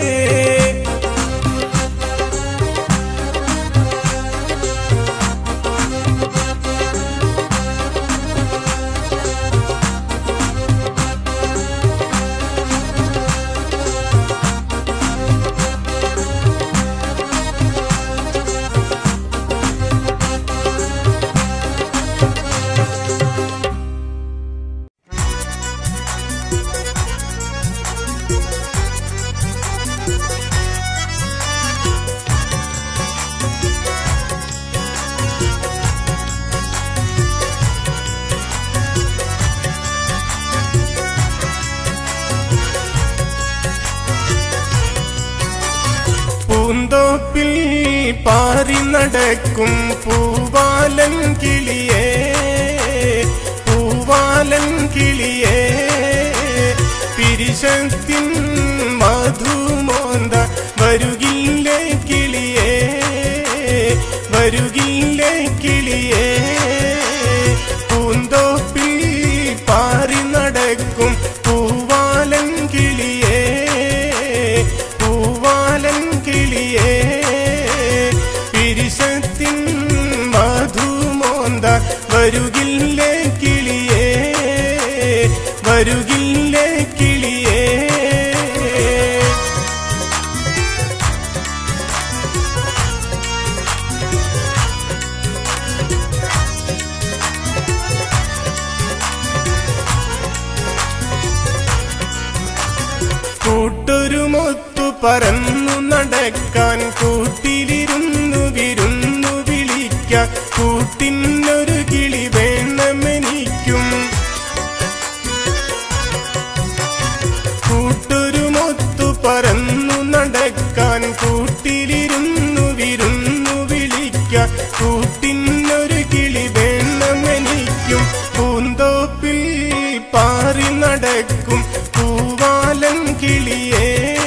പൂന്തോപ്പിൽ പാറി നടക്കും പൂവാലൻ കിളിയേ പൂവാലൻ കിളിയേ പിരിശത്തിൻ മധുമോന്ത വരുകില്ലേ കിളിയേ വരുകില്ലേ കിളിയേ പൂന്തോപ്പിൽ പാറി നടക്കും പൂവാലൻ കിളിയേ പൂവാലൻ കിളിയേ പിരിശത്തിൻ മധുമോന്ത വരുകില്ലേ കിളിയേ വരുകില്ലേ കിളിയേ കൂട്ടൊരുമൊത്തു പറന്നു നടക്കാൻ കൂട്ടിലിരുന്നു വിരുന്നു വിളിക്കാൻ കൂട്ടിനൊരു കിളി വേണമെനിക്കും കൂട്ടൊരുമൊത്തു പറന്നു നടക്കാൻ കൂട്ടിലിരുന്നു വിരുന്നു വിളിക്കാൻ കൂട്ടിനൊരു കിളി വേണമെനിക്കും പൂന്തോപ്പിൽ പാറി നടക്കും പൂവാലൻ കിളിയേ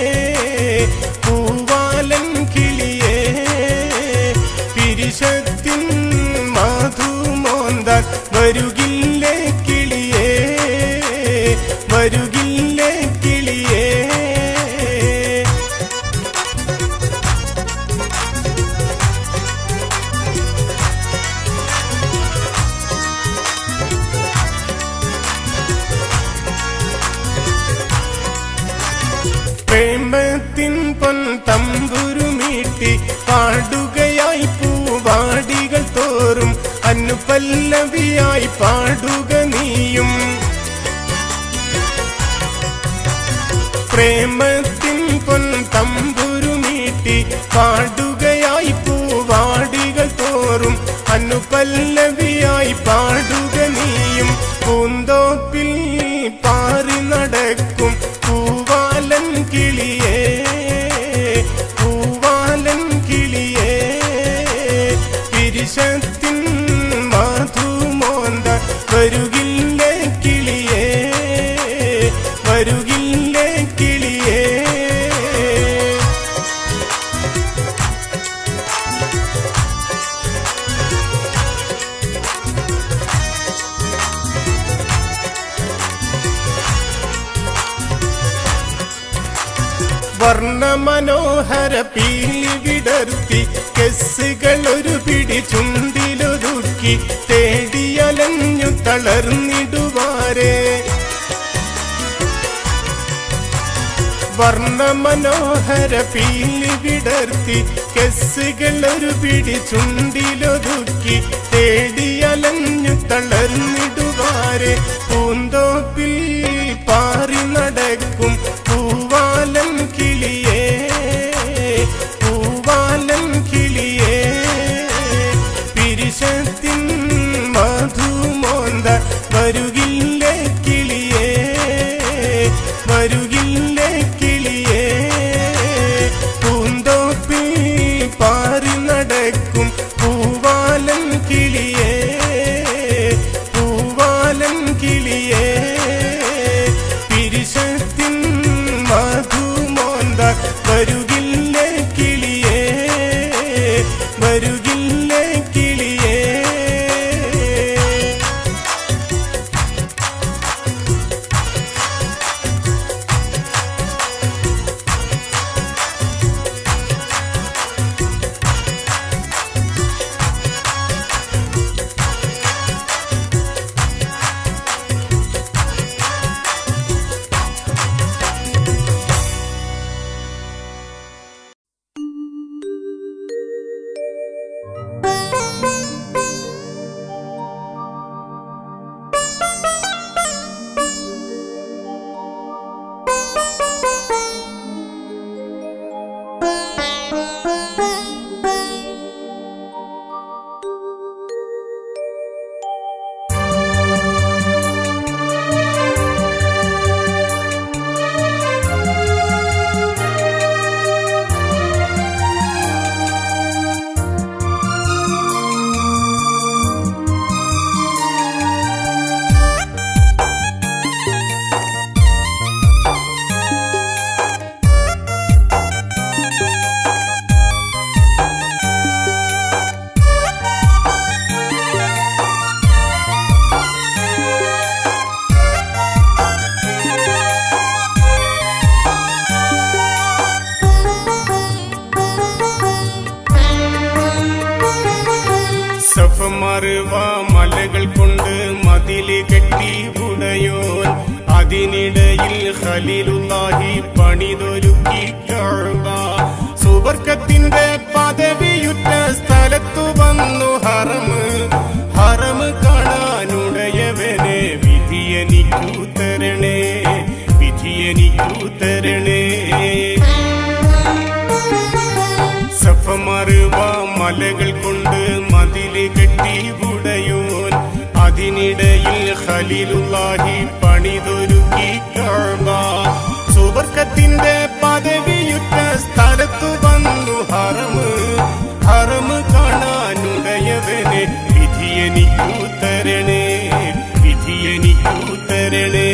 പൂവാലൻ കിളിയേ പിരിശത്തിൻ മധുമോന്ത വരുകില്ലേ കിളിയേ വരുകില്ലേ കിളിയേ പ്രേമത്തിൻ പൊൻ തമ്പുരുമീട്ടി പാടുകയായി പൂവാടികൾ തോറും അനുപല്ലവിയായി പാടുക നീയും പ്രേമത്തിൻ പൊൻ തമ്പുരുമീട്ടി പാടുകയായി പൂവാടികൾ തോറും അനുപല്ലവിയായി പാടുക നീയും പൂന്തോപ്പിൽ പാറി നടക്കും പൂവാലൻ കിളിയേ പൂവാലൻ കിളിയേ പിരിശത്തിൻ മധുമോന്ത വരുകില്ലേ കിളിയേ വരുകില്ലേ കിളിയേ വർണ്ണമനോഹര പീലി വിടർത്തി കെസ്സുകൾ ഒരു പിടി ചുണ്ടിലൊതുക്കി തേടിയലഞ്ഞു തളർന്നിടുവാരേ വർണ്ണമനോഹര പീലി വിടർത്തി കെസ്സുകൾ ഒരു പിടി ചുണ്ടിലൊതുക്കി തേടിയലഞ്ഞു തളർന്നിടുവാരേ പൂന്തോപ്പിൽ പാറി നടക്കും പൂവാലൻ കിളിയേ പൂവാലൻ കിളിയേ പിരിശത്തിൻ മധുമോന്ത വരുകില്ലേ കിളിയേ വരുകില്ലേ കിളിയേ പൂന്തോപ്പിൽ പാറി നടക്കും പൂവാലൻ കിളിയേ പൂവാലൻ കിളിയേ പിരിശത്തിൻ ഖലീലുല്ലാഹി പണിതൊരുക്കി കഅബ. സുബർക്കത്തിന്റെ പദവിയുറ്റ സ്ഥലത്തു വന്നു ഹറം കാണാനുടയവനെ വിധിയെനിക്കു തരണേ, വിധിയെനിക്കു തരണേ. സഫ മറുവ മലകൾ കൊണ്ട് മതില് കെട്ടി ഉടയോൻ, അതിനിടയിൽ ഖലീലുല്ലാഹി പണിതൊരുക്കി കഅബ. സുബർക്കത്തിന്റെ പദവിയുറ്റ സ്ഥലത്തു വന്നു ഹറം കാണാനുടയവനെ വിധിയെനിക്കു തരണേ, വിധിയെനിക്കു തരണേ.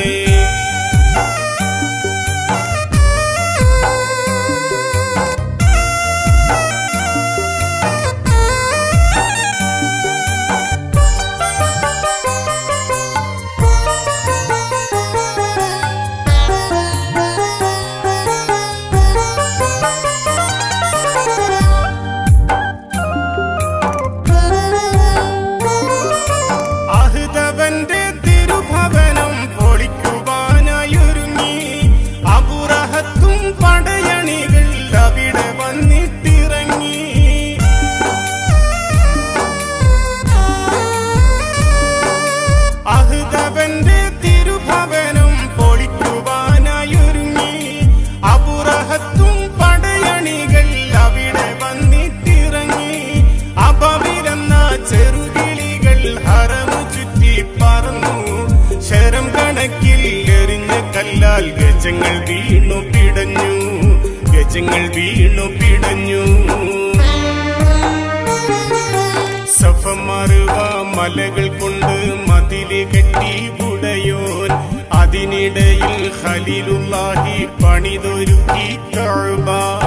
ഗജങ്ങൾ വീണു പിടഞ്ഞു, ഗജങ്ങൾ വീണു പിടഞ്ഞു. സഫ മറുവ മലകൾ കൊണ്ട് മതില് കെട്ടി ഉടയോൻ, അതിനിടയിൽ ഖലീലുല്ലാഹി പണിതൊരുക്കി കഅബ.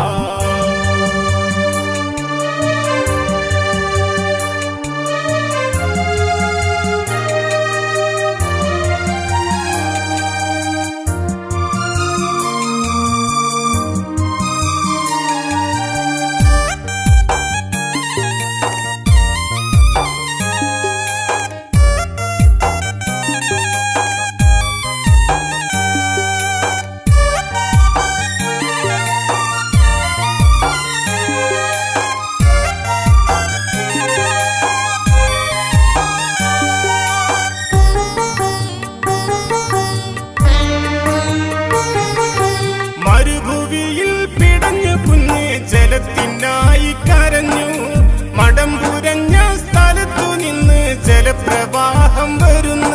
ജലത്തിനായി കരഞ്ഞു, മടമ്പുരഞ്ഞ സ്ഥലത്തു നിന്ന് ജലപ്രവാഹം വരുന്നു.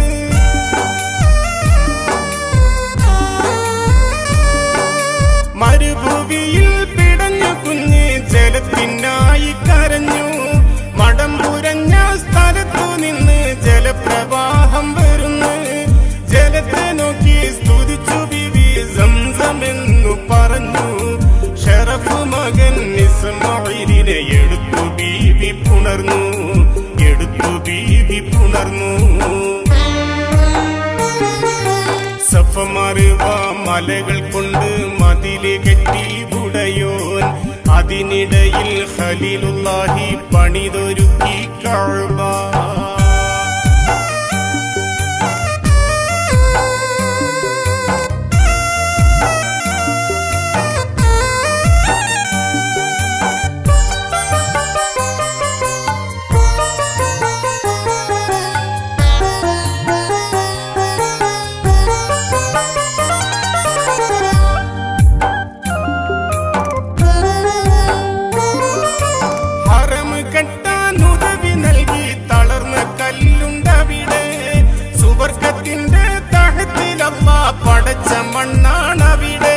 മരുഭൂമിയിൽ പിടഞ്ഞു കുഞ്ഞ് ജലത്തിനായി കരഞ്ഞു, മടമ്പുരഞ്ഞ സ്ഥലത്തു നിന്ന് ജലപ്രവാഹം വരുന്നു. ജലത്തെ നോക്കി സ്തുതിച്ചു ബിബി സംസമെന്നു പറഞ്ഞു. ഷറഫ് മകൻ ഇസ്മായിലിനെ എടുത്തു ബീവി പുണർന്നു, എടുത്തു ബീവി പുണർന്നു. സഫ മറുവ മലകൾ കൊണ്ട് മതില് കെട്ടി ഉടയോൻ, അതിനിടയിൽ ഖലീലുല്ലാഹി പണിതൊരുക്കി കഅബ. പടച്ച മണ്ണാണവിടെ.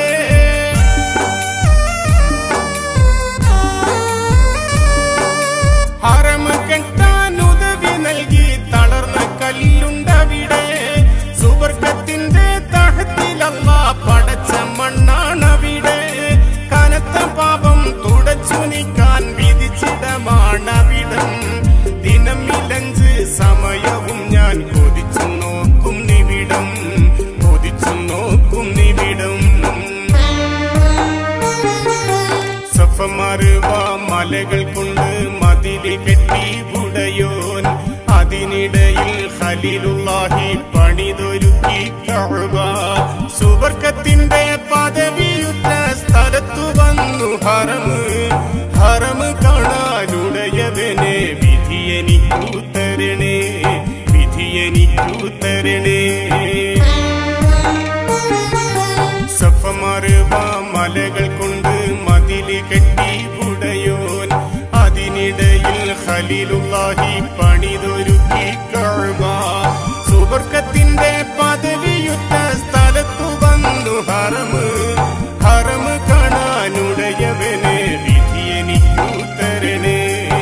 ഹറം കെട്ടാൻ ഉദവി നൽകി തളർന്ന കല്ലുണ്ടവിടെ. സുവർഗത്തിന്റെ തഹത്തിലല്ലാ പടച്ച മണ്ണാണവിടെ. കനത്ത പാപം തുടച്ചു നീക്കാൻ വിധിച്ചിടമാണവിടം. ദിനമിലഞ്ച് സമയവും ഞാൻ കൊതിച്ചു നോക്കും നിവിടം, നോക്കും നിവിടം. സഫ മറുവ മലകൾ കൊണ്ട് മതില് കെട്ടി ഉടയോൻ, അതിനിടയിൽ ഖലീലുല്ലാഹി പണിതൊരുക്കി കഅബ. സുബർക്കത്തിന്റെ പദവിയുറ്റ സ്ഥലത്തു വന്നു ഹറമ് കാണാനുടയവനെ വിധിയെനിക്കു തരണേ സഫ മറുവ മലകൾ കൊണ്ട് മതില് കെട്ടി ഉടയോൻ അതിനിടയിൽ ഖലീലുള്ളാഹി പണിതൊരുക്കി കഅബ സുബർക്കത്തിന്റെ പദവിയുറ്റ സ്ഥലത്തു വന്നു ഹറമ് കാണാനുടയവനെ വിധിയെനിക്കു തരണേ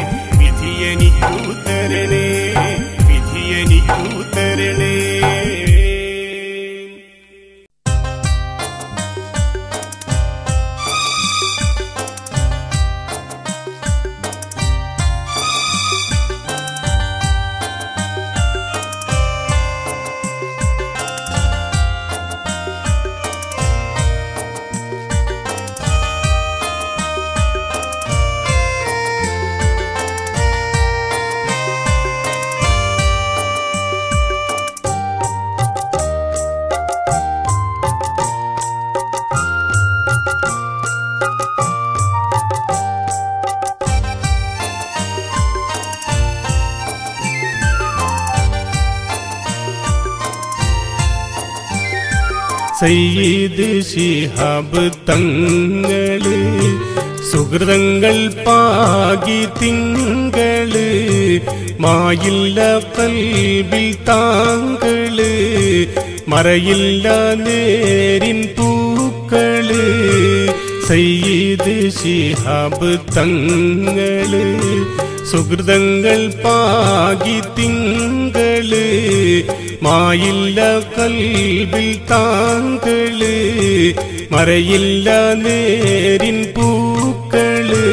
സയ്യിദ് ശിഹാബ് തങ്ങള് സുഹൃതങ്ങൾ പാകി തിങ്കള് മായില്ല കൽബിൽ താങ്കള് മറയില്ല നേരിൻ പൂക്കള് സയ്യിദ് ശിഹാബ് തങ്ങള് സുഹൃതങ്ങൾ പാകി തിങ്കള് മായില്ല കൽബിൽ താങ്കള് മറയില്ല നേരിൻ പൂക്കള്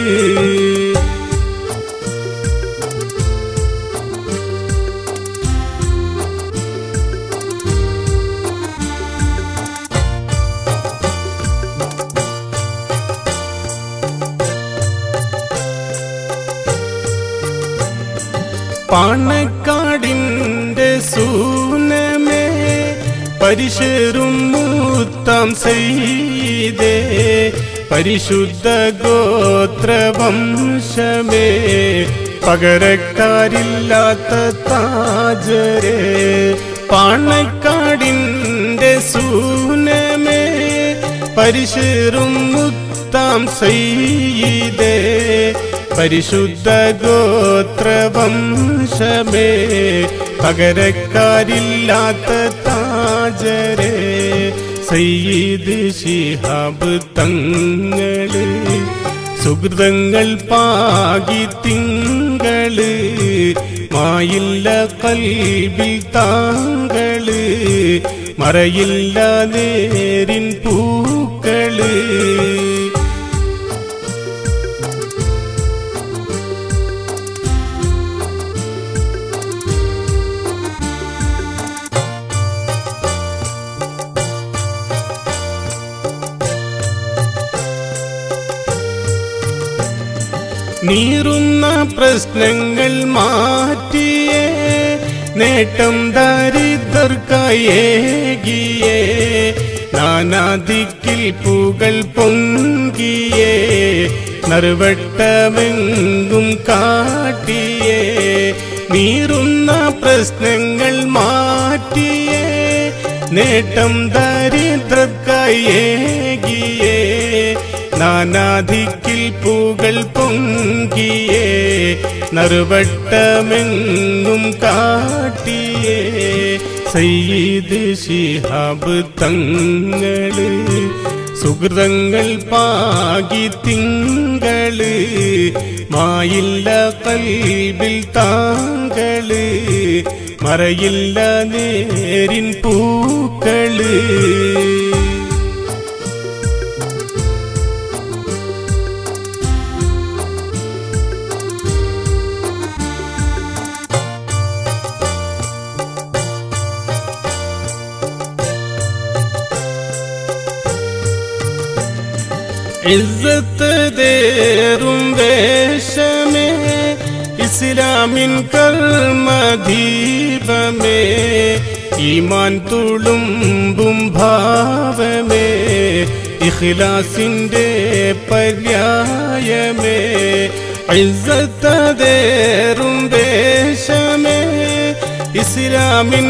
പാണക്കാടിന്റെ സൂനമേ പരിശേറും മൂത്താം സയ്യിദേ പരിശുദ്ധ ഗോത്രവംശമേ പകരക്കാരില്ലാത്ത താജരേ പാണക്കാടിന്റെ സൂനമേ പരിശേറും മൂത്താം സയ്യിദേ പരിശുദ്ധ ഗോത്രവംശമേ പകരക്കാരില്ലാത്ത താജരേ സയ്യിദ് ശിഹാബ് തങ്ങള് സുഹൃതങ്ങൾ പാകി തിങ്കള് മായില്ല കൽബിൽ താങ്കള് മറയില്ല നേരിൻ പൂക്കള് നീറുന്ന പ്രശ്നങ്ങൾ മാറ്റിയേ നേട്ടം ദരിദ്രർക്കായേകിയേ നാനാദിക്കിൽ പൂകൾ പൊങ്കിയേ നറുവട്ടമെങ്കും കാട്ടിയേ നീറുന്ന പ്രശ്നങ്ങൾ മാറ്റിയേ നേട്ടം ദരിദ്രർക്കായേകിയേ നാനാദിക്കിൽ പൂകൾ പൊങ്കിയേ നറുവട്ടമെങ്ങും കാട്ടിയേ സയ്യിദ് ശിഹാബ് തങ്ങള് സുഹൃതങ്ങൾ പാകി തിങ്കള് മായില്ല കൽബിൽ താങ്കള് മറയില്ല നേരിൻ പൂക്കള് ഇസ്സത്ത് തേറും വേഷമേ ഇസ്ലാമിൻ കർമ്മദീപമേ ഈമാൻ തുളുമ്പും ഭാവമേ ഇഖ്ലാസിന്റെ പര്യായമേ ഇസ്സത്തതേറും ദേശമേ ഇസ്ലാമിൻ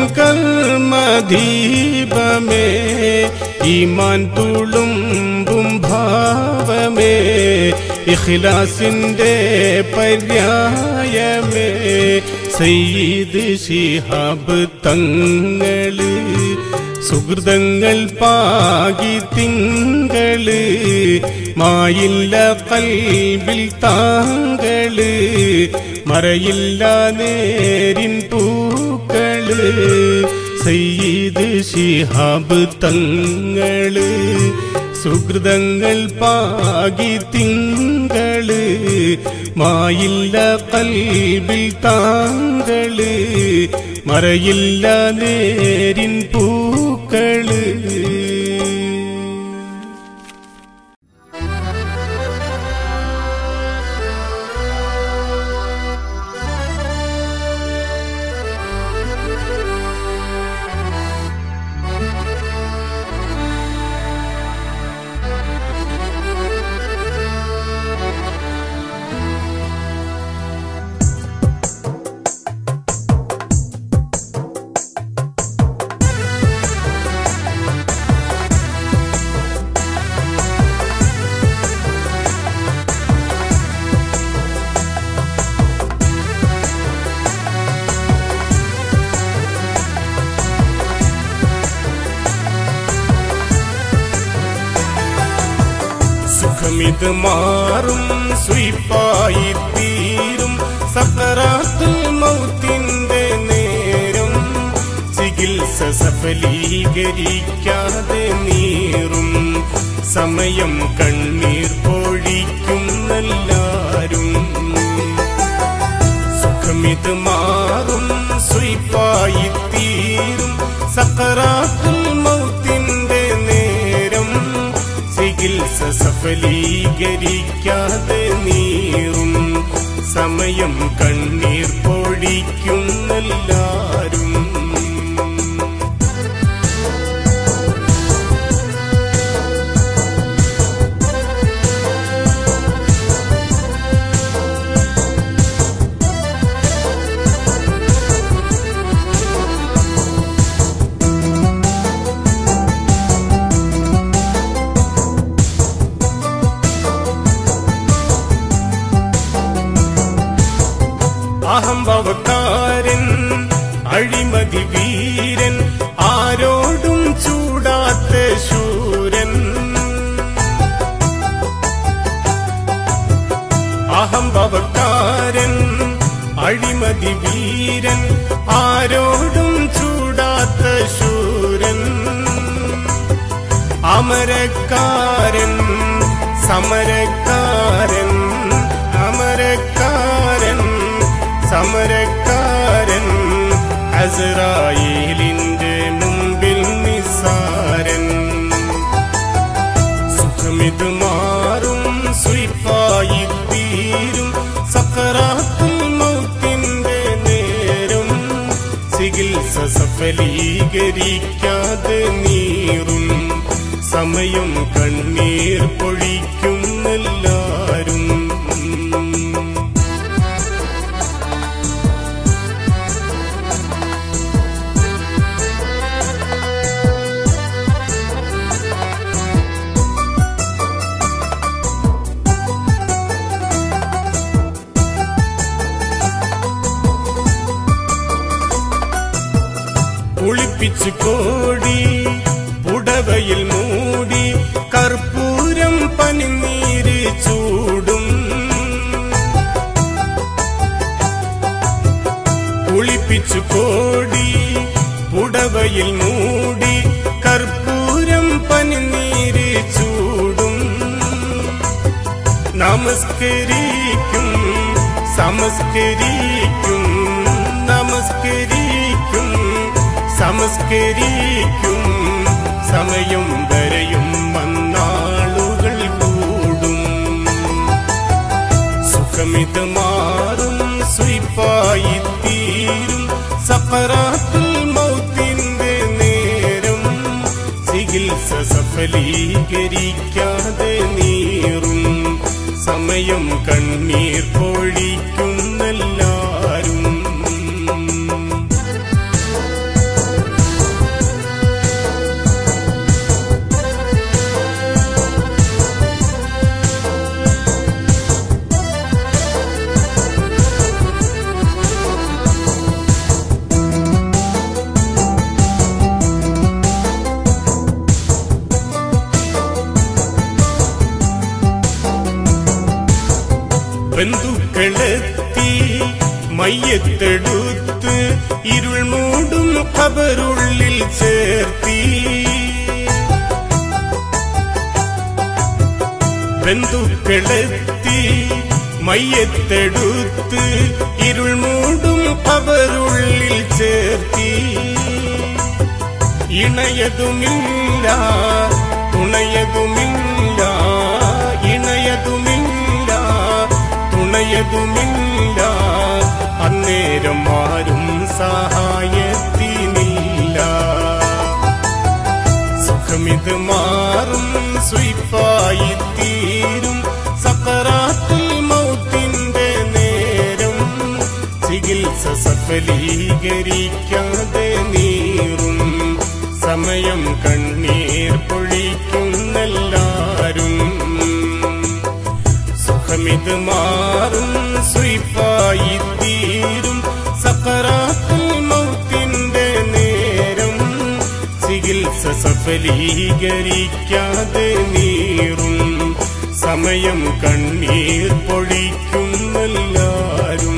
കർമ്മദീപമേ ഈമാൻ തുളുമ്പും ഭാവമേ ഇഖ്ലാസിന്റെ പര്യായമേ സയ്യിദ് ശിഹാബ് തങ്ങള് സുഹൃതങ്ങൾ പാകി തിങ്കള് മായില്ല കൽബിൽ താങ്കള് മറയില്ല നേരിൻ പൂക്കള് സയ്യിദ് ശിഹാബ് തങ്ങള് സുഹൃതങ്ങൾ പാകി തിങ്കള് മായില്ല കൽബിൽ താങ്കള് മറയില്ല നേരിൻ പൂക്കള് സുഖമിത് മാറും സുയിപ്പായി തീരും സക്കറാത്തുൽ മൗത്തിന്റെ നേരം ചികിത്സ സഫലീകരിക്കാതെ നീറും സമയം കണ്ണീർ പൊഴിക്കുന്നെല്ലാരും സുഖമിത് മാറും സുയിപ്പായി തീരും സക്കറാത്തുൽ മൗത്തിന്റെ നേരം ചികിത്സ സഫലീകരിക്കാതെ നീറും സമയം കണ്ണീർ പൊഴിക്കുന്നെല്ലാരും അഹംഭാവക്കാരൻ അഴിമതി വീരൻ ആരോടും ചൂടാത്ത ശൂരൻ അഹംഭാവക്കാരൻ അഴിമതി വീരൻ ആരോടും ചൂടാത്ത ശൂരൻ അമരക്കാരൻ സമരക്കാരൻ അമരക്കാരൻ സമരക്കാരൻ അസ്രായേലിന്റെ മുമ്പിൽ നിസ്സാരൻ സുഖമിത് മാറും സുയിപ്പായി തീരും സക്കറാത്തുൽ മൗത്തിന്റെ നേരം ചികിത്സ സഫലീകരിക്കാതെ നീറും സമയം കണ്ണീർ പൊഴിക്കുന്നെല്ലാരും ഒളിപ്പിച്ചു കോടി പുടവയിൽ മൂടി കർപ്പൂരം പനിനീര് ചൂടും ഒളിപ്പിച്ചു കോടി പുടവയിൽ മൂടി കർപ്പൂരം പനിനീര് ചൂടും നമസ്കരിക്കും സമസ്കരിക്കും നമസ്കരിക്കും സമസ്കരിക്കും സമയം വരെയും വന്നാളുകൾ കൂടും സുഖമിത് മാറും സുയിപ്പായി തീരും സക്കറാത്തുൽ മൗത്തിന്റെ സഫലീകരിക്കാതെ നീറും സമയം കണ്ണീർ പൊഴിക്കുന്നെല്ലാരും. ബന്ധുക്കളെത്തി മയ്യത്തെടുത്ത് ഇരുൾ മൂടും ഖബറുള്ളിൽ ചേർത്തി. ബന്ധുക്കളെത്തി മയ്യത്തെടുത്ത് ഇരുൾ മൂടും ഖബറുള്ളിൽ ചേർത്തി. ഇണയതുമില്ല തുണയതുമില്ല, ഇണയതുമില്ല തുണയതുമില്ല, അന്നേരം ആരും സഹായത്തിനില്ല. സുഖമിത് മാറും സ്വൈപ്പായി തീരും സഖറാത്തുൽ മൗത്തിന്റെ നേരം. ചികിത്സ സഫലീകരിക്കാതെ നീറും സമയം കണ്ണീർ പൊഴിക്കുന്നെല്ലാരും. സുഖമിത് മാറും സ്വൈപ്പായി തീരും സഖറാത്തുൽ മൗത്തിന്റെ നേരം. ചികിത്സ സഫലീകരിക്കാതെ നീറും സമയം കണ്ണീർ പൊഴിക്കുന്നെല്ലാരും.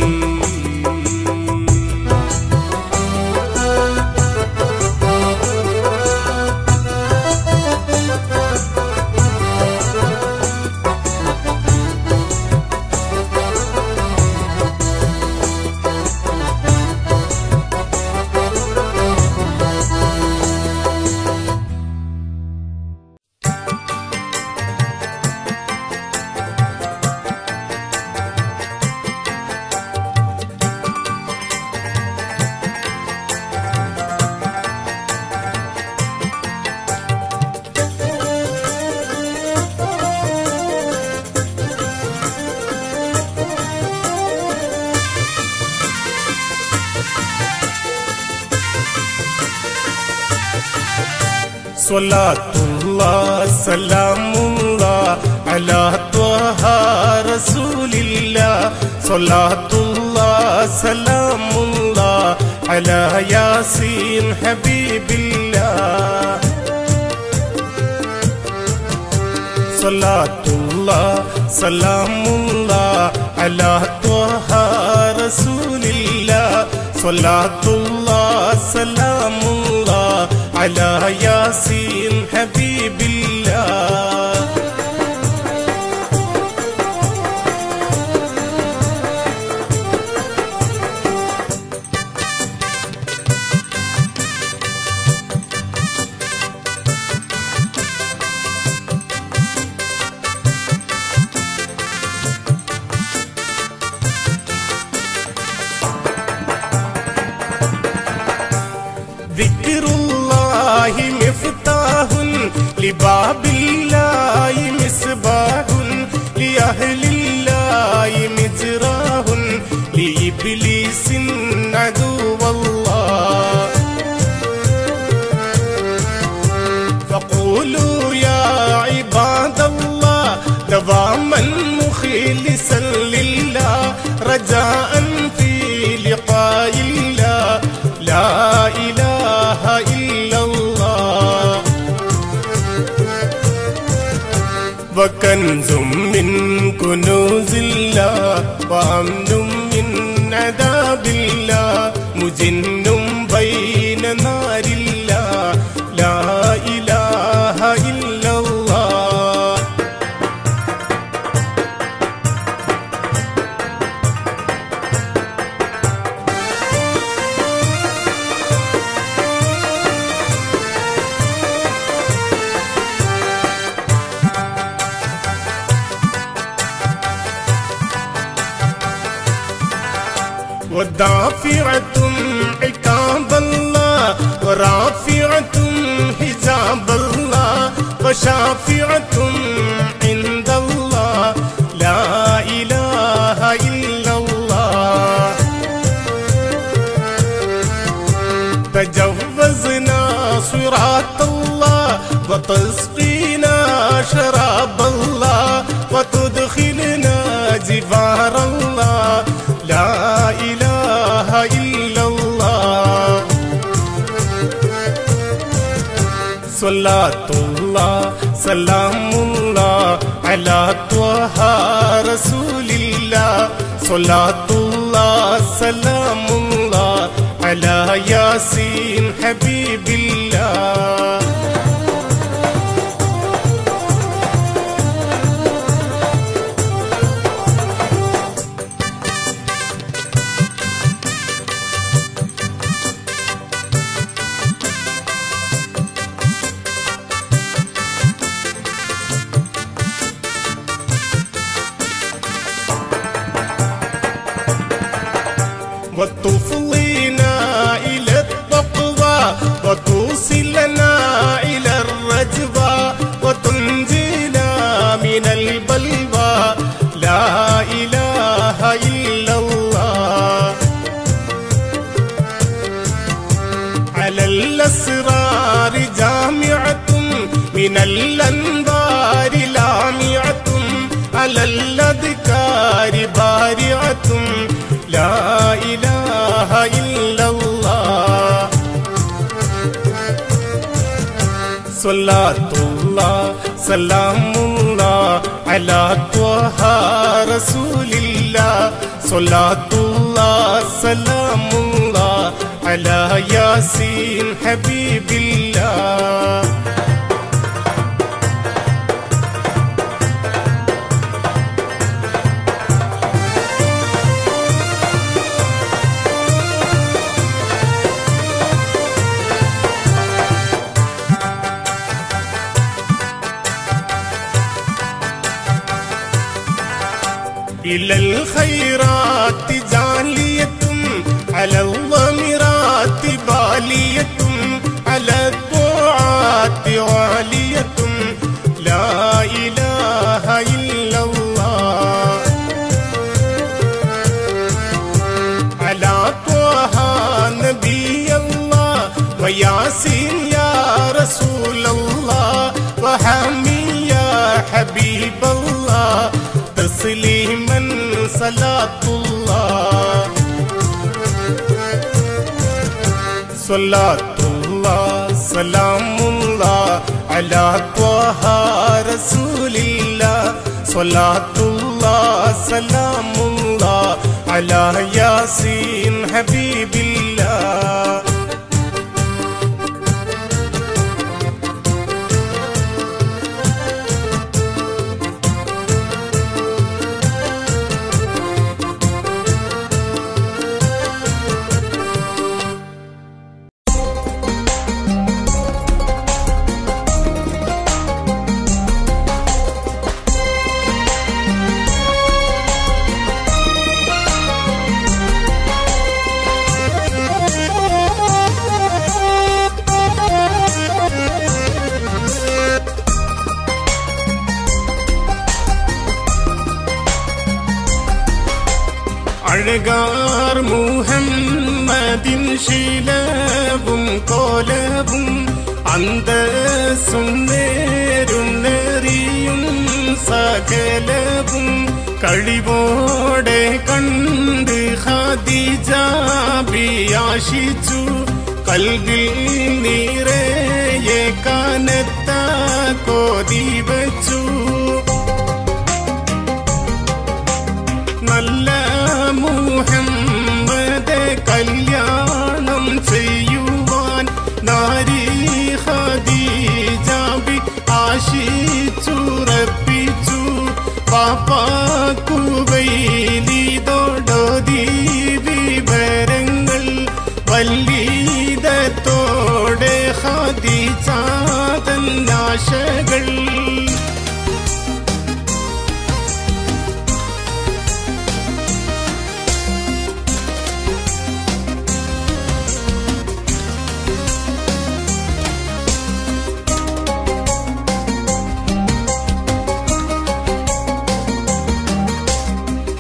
സ്വലാത്തുല്ലാഹ് സലാമുല്ലാഹ് അലാ ത്വഹ റസൂലില്ലാഹ്. സ്വലാത്തുല്ലാഹ് സലാമുല്ലാഹ് അലാ യാസീൻ ഹബീബില്ലാഹ്. സ്വലാത്തുല്ലാഹ് സലാമുല്ലാഹ് അലാ ത്വഹ റസൂലില്ലാഹ്. സ്വലാത്തുല്ലാഹ് സലാമുല്ലാഹ് അലാ യാസീൻ ഹബീബില്ലാഹ്. ദിക്റുല്ലാഹി മിഫ്താഹുൻ ലിബാബില്ലാഹി മിസ്ബാഹുൻ ലിഅഹ്ലില്ലാഹി മിജ്റാഹുൻ ലിഇബ്ലീസിൻ അദുവല്ലാഹ്. ഫഖൂലൂ യാ ഇബാദല്ലാഹ് ദവാമൻ മുഖ്ലിസൻ ലില്ലാഹ് റജാഅൻ ഫീ ലിഖാഇല്ലാഹ് ലാ ഇലാഹ ഇല്ലല്ലാഹ്. വകൻസും മിൻ കുനൂസില്ലാഹ് വഅംനും മിൻ അദാബില്ലാഹ് മുജിന്നും ബൈന നാരില്ലാഹ് ലാ ഇലാഹ ഇല്ലല്ലാഹ്. ودافعة عقاب الله ورافعة حجاب الله وشافعة عند الله لا إله إلا الله تجوزنا صراط الله وتسقينا شراب الله وتدخلنا جوار الله لا إله إلا الله صلاة الله سلام الله على طه رسول الله صلاة الله سلام الله على ياسين حبيب الله وتفضينا إلى التقوى وتوصلنا إلى الرجوى وتنجينا من البلوى لا إله إلا الله على الأسرار جامعة من الأنبار لامعة على الأذكار بارعة لا إله إلا الله صلاة الله سلام الله على طه رسول الله صلاة الله سلام الله على ياسين حبيب الله إلى الخيرات جالية على الضمرات بالية على الطاعات عالية لا إله إلا الله على طه نبي الله وياسين يا رسول الله وحمي يا حبيب الله تسليما صلاة الله صلاة الله سلام الله على طه رسول الله صلاة الله سلام الله على ياسين حبيب الله അഴകാർ മുഹമ്മദിൻ ശീലവും കോലവും അന്തസ്സും നേരും നെറിയും സകലവും കഴിവോടെ കണ്ട് ഖദീജ ബിയാശിച്ചു കൽബിൽ നിറയെ കനത്ത കോതി വച്ചു നല്ല മുഹമ്മദ് കല്യാണം ചെയ്യുവാൻ നാരി ഖദീജ ബി ആശിച്ചുറപ്പിച്ചു പാപ്പാക്കു വൈലിതോടോതി വിവരങ്ങൾ വല്ലീദത്തോടെ ഖദീജ തൻ ആശകൾ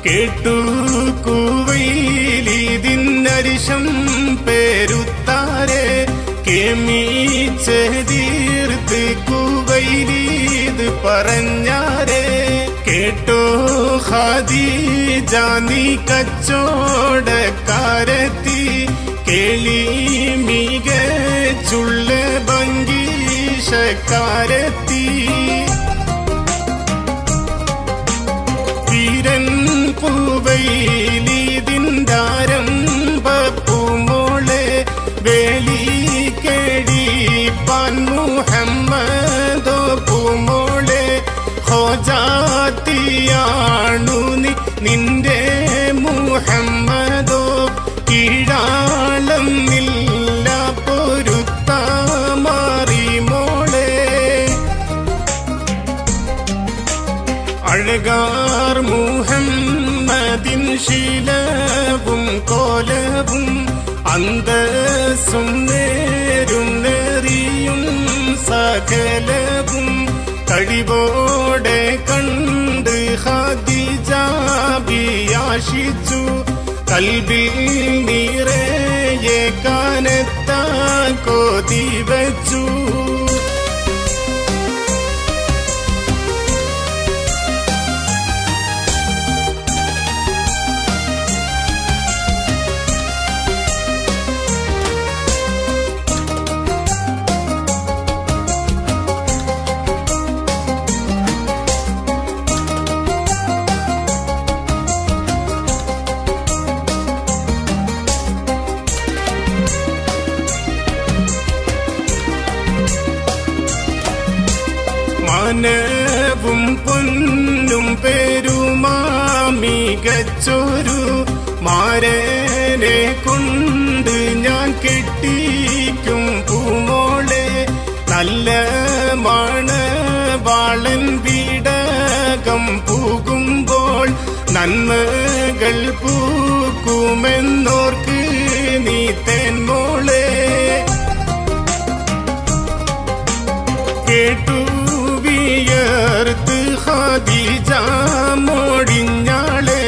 കേട്ടു കൂവയിലിതിന്നരിശം പേരുത്താരെ കേമീച്ചതീർത്ത് കൂവയിലിത് പറഞ്ഞാരെ കേട്ടോ ഖദീജ നീ കച്ചോടക്കാരത്തി കേളി മികച്ചുള്ള ഭംഗീഷക്കാരത്തി വീരൻ പൂവയിലിതിന്താരംഭപ്പൂമോളെ വേലി കേടിപ്പാൻ മുഹമ്മദോ പൂമോളെ ഹോജാത്തിയാണു നിന്റെ മുഹമ്മദോ കീഴാളം ഇല്ല പൊരുത്താമാറി മോളെ അഴകാർ മുഹമ്മദിൻ ശീലവും കോലവും അന്തസ്സും നേരും നെറിയും സകലവും കഴിവോടെ കണ്ട് ഖദീജ ബിയാശിച്ചു കൽബിൽ നിറയെ കാനത്താൻ കൊതി വച്ചു മാനവും പൊന്നും പേരുമാമികച്ചൊരു മാരനെ കൊണ്ട് ഞാൻ കെട്ടിക്കും പൂമോളെ നല്ല മണവാളൻ വീടകം പൂകുമ്പോൾ നന്മകൾ പൂക്കുമെന്നോർക്ക് നീ തേൻമോളെ കേട്ടു വിയർത്ത് ഖദീജ മോടിഞ്ഞാളെ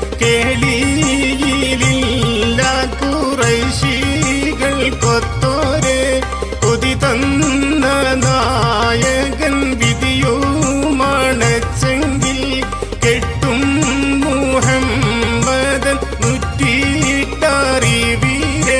കേളിയിലില്ല ഖുറൈശികൾ കൊത്തോരെ കൊതി തന്ന നായകൻ വിധിയുമണച്ചെങ്കിൽ കെട്ടും മുഹമ്മദൻ നുറ്റിട്ടറിവീരേ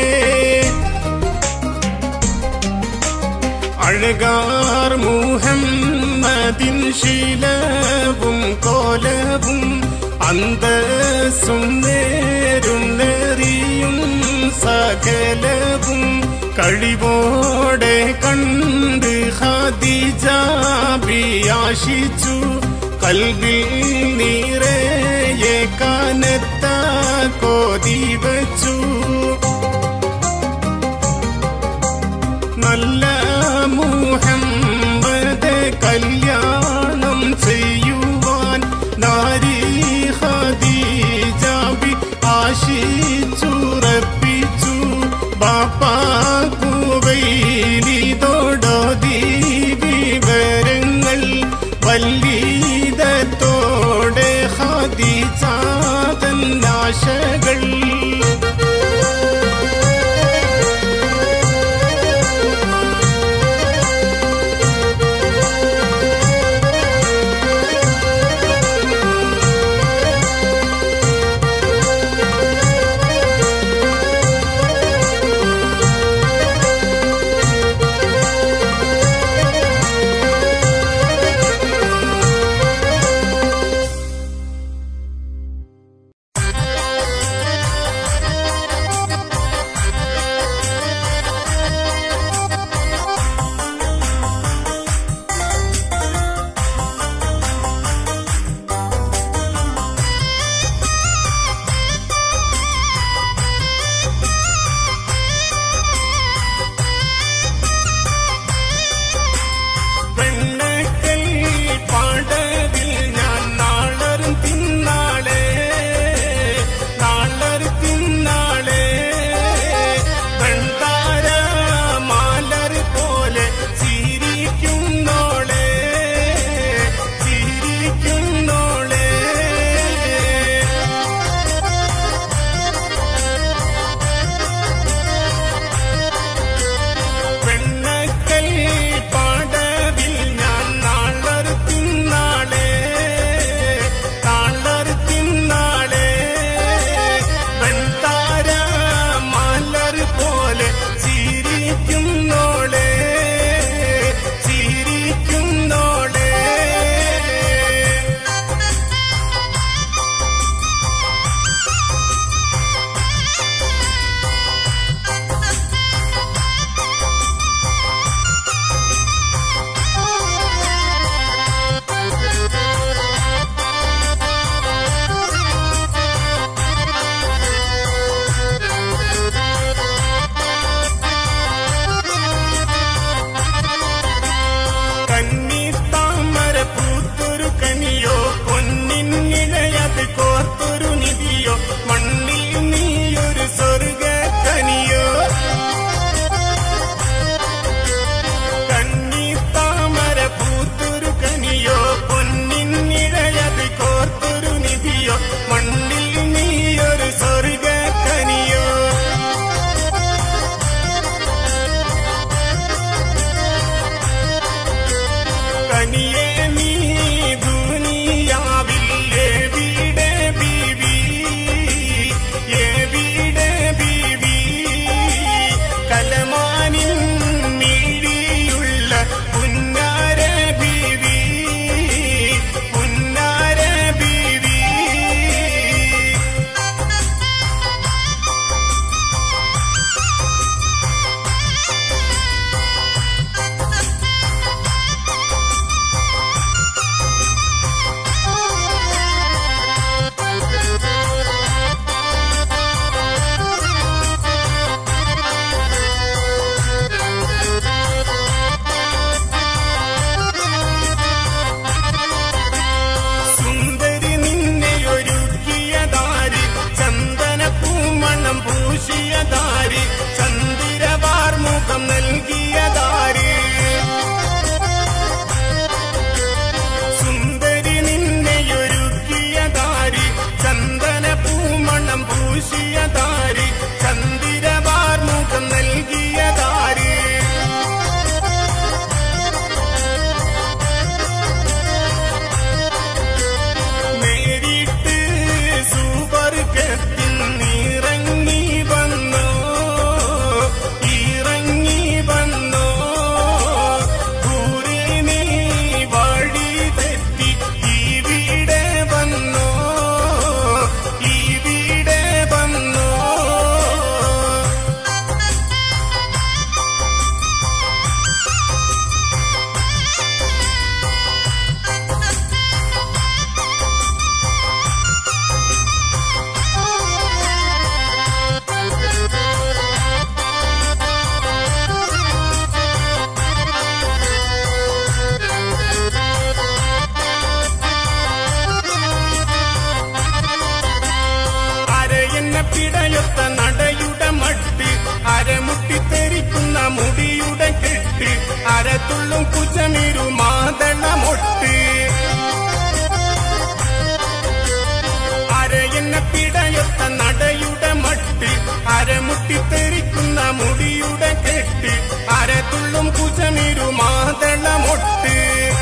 അഴകാർ മുഹമ്മദിൻ ശീലവും കോലവും അന്തസ്സും നേരും നെറിയും സകലവും കഴിവോടെ കണ്ട് ഖദീജ ബിയാശിച്ചു കൽബിൽ നിറയെ കാനത്താ കൊതി വച്ചു നല്ല മുഹമ്മദ് കല്യാണം ചെയ്യുവാൻ നാരി ഖദീജ ബി ആശിച്ചുറപ്പിച്ചു ബാപ്പാക്കു വൈലിതോടോതി വിവരങ്ങൾ വല്ലീദത്തോടെ ഖദീജ തൻ ആശകൾ കോർത്തൊരു നിധിയോ മണ്ണിൽ നീയൊരു സ്വർഗ കനിയോ കന്നി താമര പൂത്തൊരു കനിയോ പൊന്നിൻ നിഴയത് കോർത്തൊരു നിധിയോ മണ്ണിൽ നീയൊരു സ്വർഗ കനിയോ കനിയേ നീ ദുനിയാവിൽ എവിടെ ബീവി എവിടെ ബീവി കലമാനിൻ മിഴിയുള്ള പുന്നാര ബീവി പുന്നാര ബീവി സുന്ദരി നിന്നെയൊരുക്കിയതാര് ചന്ദനപ്പൂമണം പൂശിയതാര് ചന്ദിരവാർമുഖം നൽകിയതാര് സുന്ദരി നിന്നെയൊരുക്കിയതാര് ചന്ദനപ്പൂമണം പൂശിയതാര് ചന്ദിരവാർമുഖം നൽകിയതാര് നേരിട്ട് സുവർഗത്തിൽ നിറങ്ങി വന്നോ ഇറങ്ങി വന്നോ ദൂരെ നീ വഴി തെറ്റി ഇവിടെ വന്നോ ഇവിടെ വന്നോ അരയെന്ന പിടയൊത്ത നടയുടെ മട്ട് അരമുട്ടിത്തെറിക്കുന്ന മുടിയുടെ കെട്ട് അരത്തുള്ളും കുചമിരു മാതളമൊട്ട് അരയെന്ന പിടയൊത്ത നടയുടെ മട്ട് അരമുട്ടിത്തെറിക്കുന്ന മുടിയുടെ കെട്ട് അരത്തുള്ളും കുചമിരു മാതളമൊട്ട്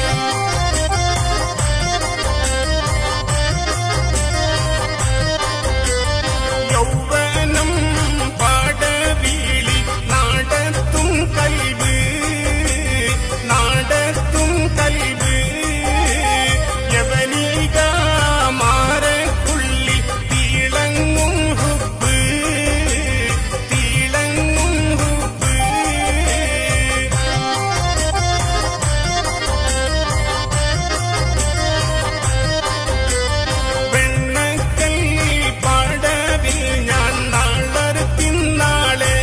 യൗവനം പാടവീളി നാടത്തും കൽബ് നാടത്തും കൽബ് യവനിക മാരക്കുള്ളി തിളങ്ങും ഹുബ് തിളങ്ങും ഹുബ് വെണ്ണക്കൽ പാടവിൽ ഞാൻ നാളർ തിന്നാളെ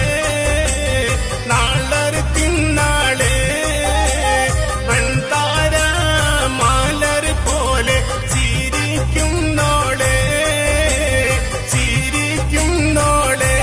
വെൺതാര മാലർ പോലെ ചിരിക്കുന്നോളെ ചിരിക്കുന്നോളെ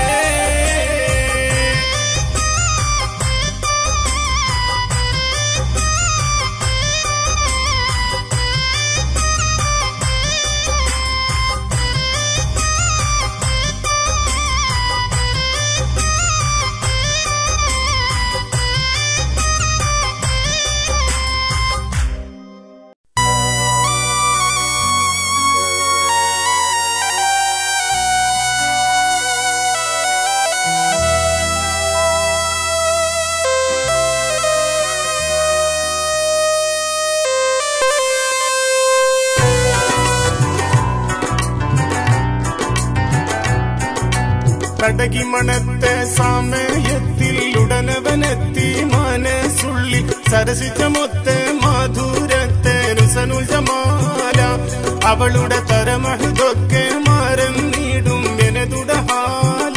കടകി മണത്ത സമയത്തിൽ ഉടനവനെത്തി മനസ്സുള്ളിൽ സരസിച്ച മൊത്ത മാധുരത്തെ നുസനുജമാല അവളുടെ തരമഹതൊക്കെ മറന്നിടും എനതുടഹാല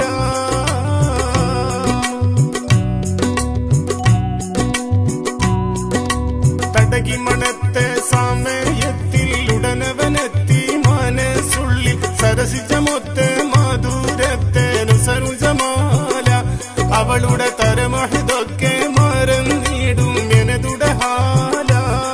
കടകി മണത്ത സമയത്തിൽ ഉടനവനെത്തി മനസ്സുള്ളിൽ സരസിച്ച മൊത്ത് മാധുരത്തെ നുസനുജമാല അവളുടെ തരമഹിതൊക്കെ മറന്നിടും എനതുടെ ഹാല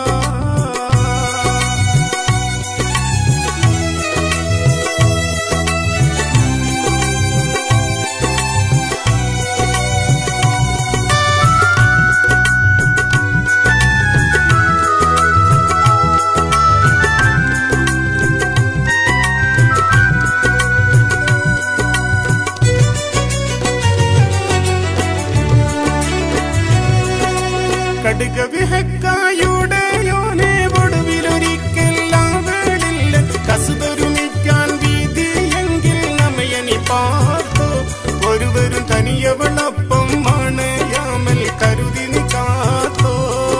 കടുകവിഹക്കായുടെ യോനെ ഒടുവിലൊരിക്കലാവളില്ല കസുതൊരുമിക്കാൻ വീതിയെങ്കിൽ നമ്മയനി പാർത്തോ ഒരുവരും തനിയവളപ്പം മണയാമൽ കരുതി നിക്കാത്തോ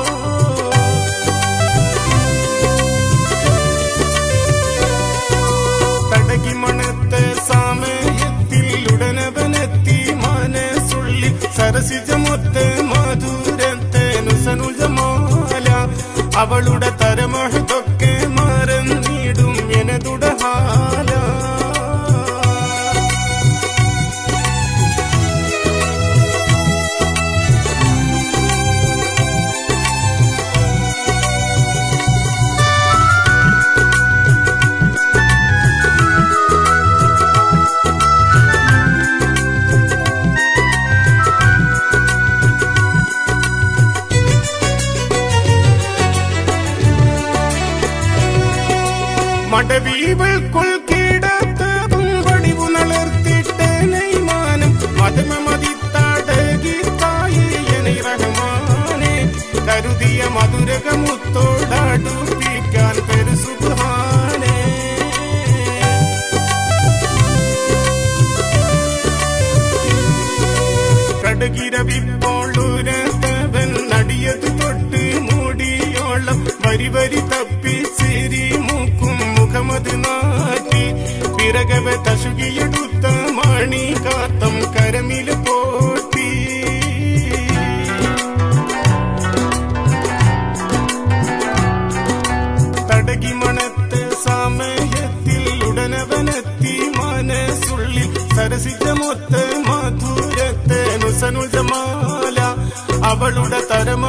തടകി മണത്ത സമയത്തിൽ ഉടനവനെത്തി മനസ്സുള്ളി സരസിച്ച മൊത്ത മധുരത്തെ നുസനുജമാല അവളുടെ തരമഹതൊക്കെ മറന്നിടും എനതുടെ ഹാല മടവീവൾക്കുൾ കിടത്തതും വടിവു നളർത്തിട്ട് നെയ്മാനം മതമതിത്തടകി തായി റഹ്മാനെ കരുതിയ മധുരകമുത്തോടടുപ്പിക്കാൻ പെരുസുബ്ഹാനെ കടകിരവിപ്പോളുരത്തവൻ നടിയതു തൊട്ട് മൂടിയോളം വരി വരി തപ്പി ചിരി മൂക്കും മുഖമത് നാട്ടി പിറകവെ തശുകിയെടുത്ത മണി കാത്തം കരമില് പോട്ടി തടകി മണത്ത സമയത്തിൽ ഉടനവനെത്തി മനസ്സുള്ളിൽ സരസിച്ച മൊത്ത മധുരത്തെ നുസനുജമാല അവളുടെ തരമ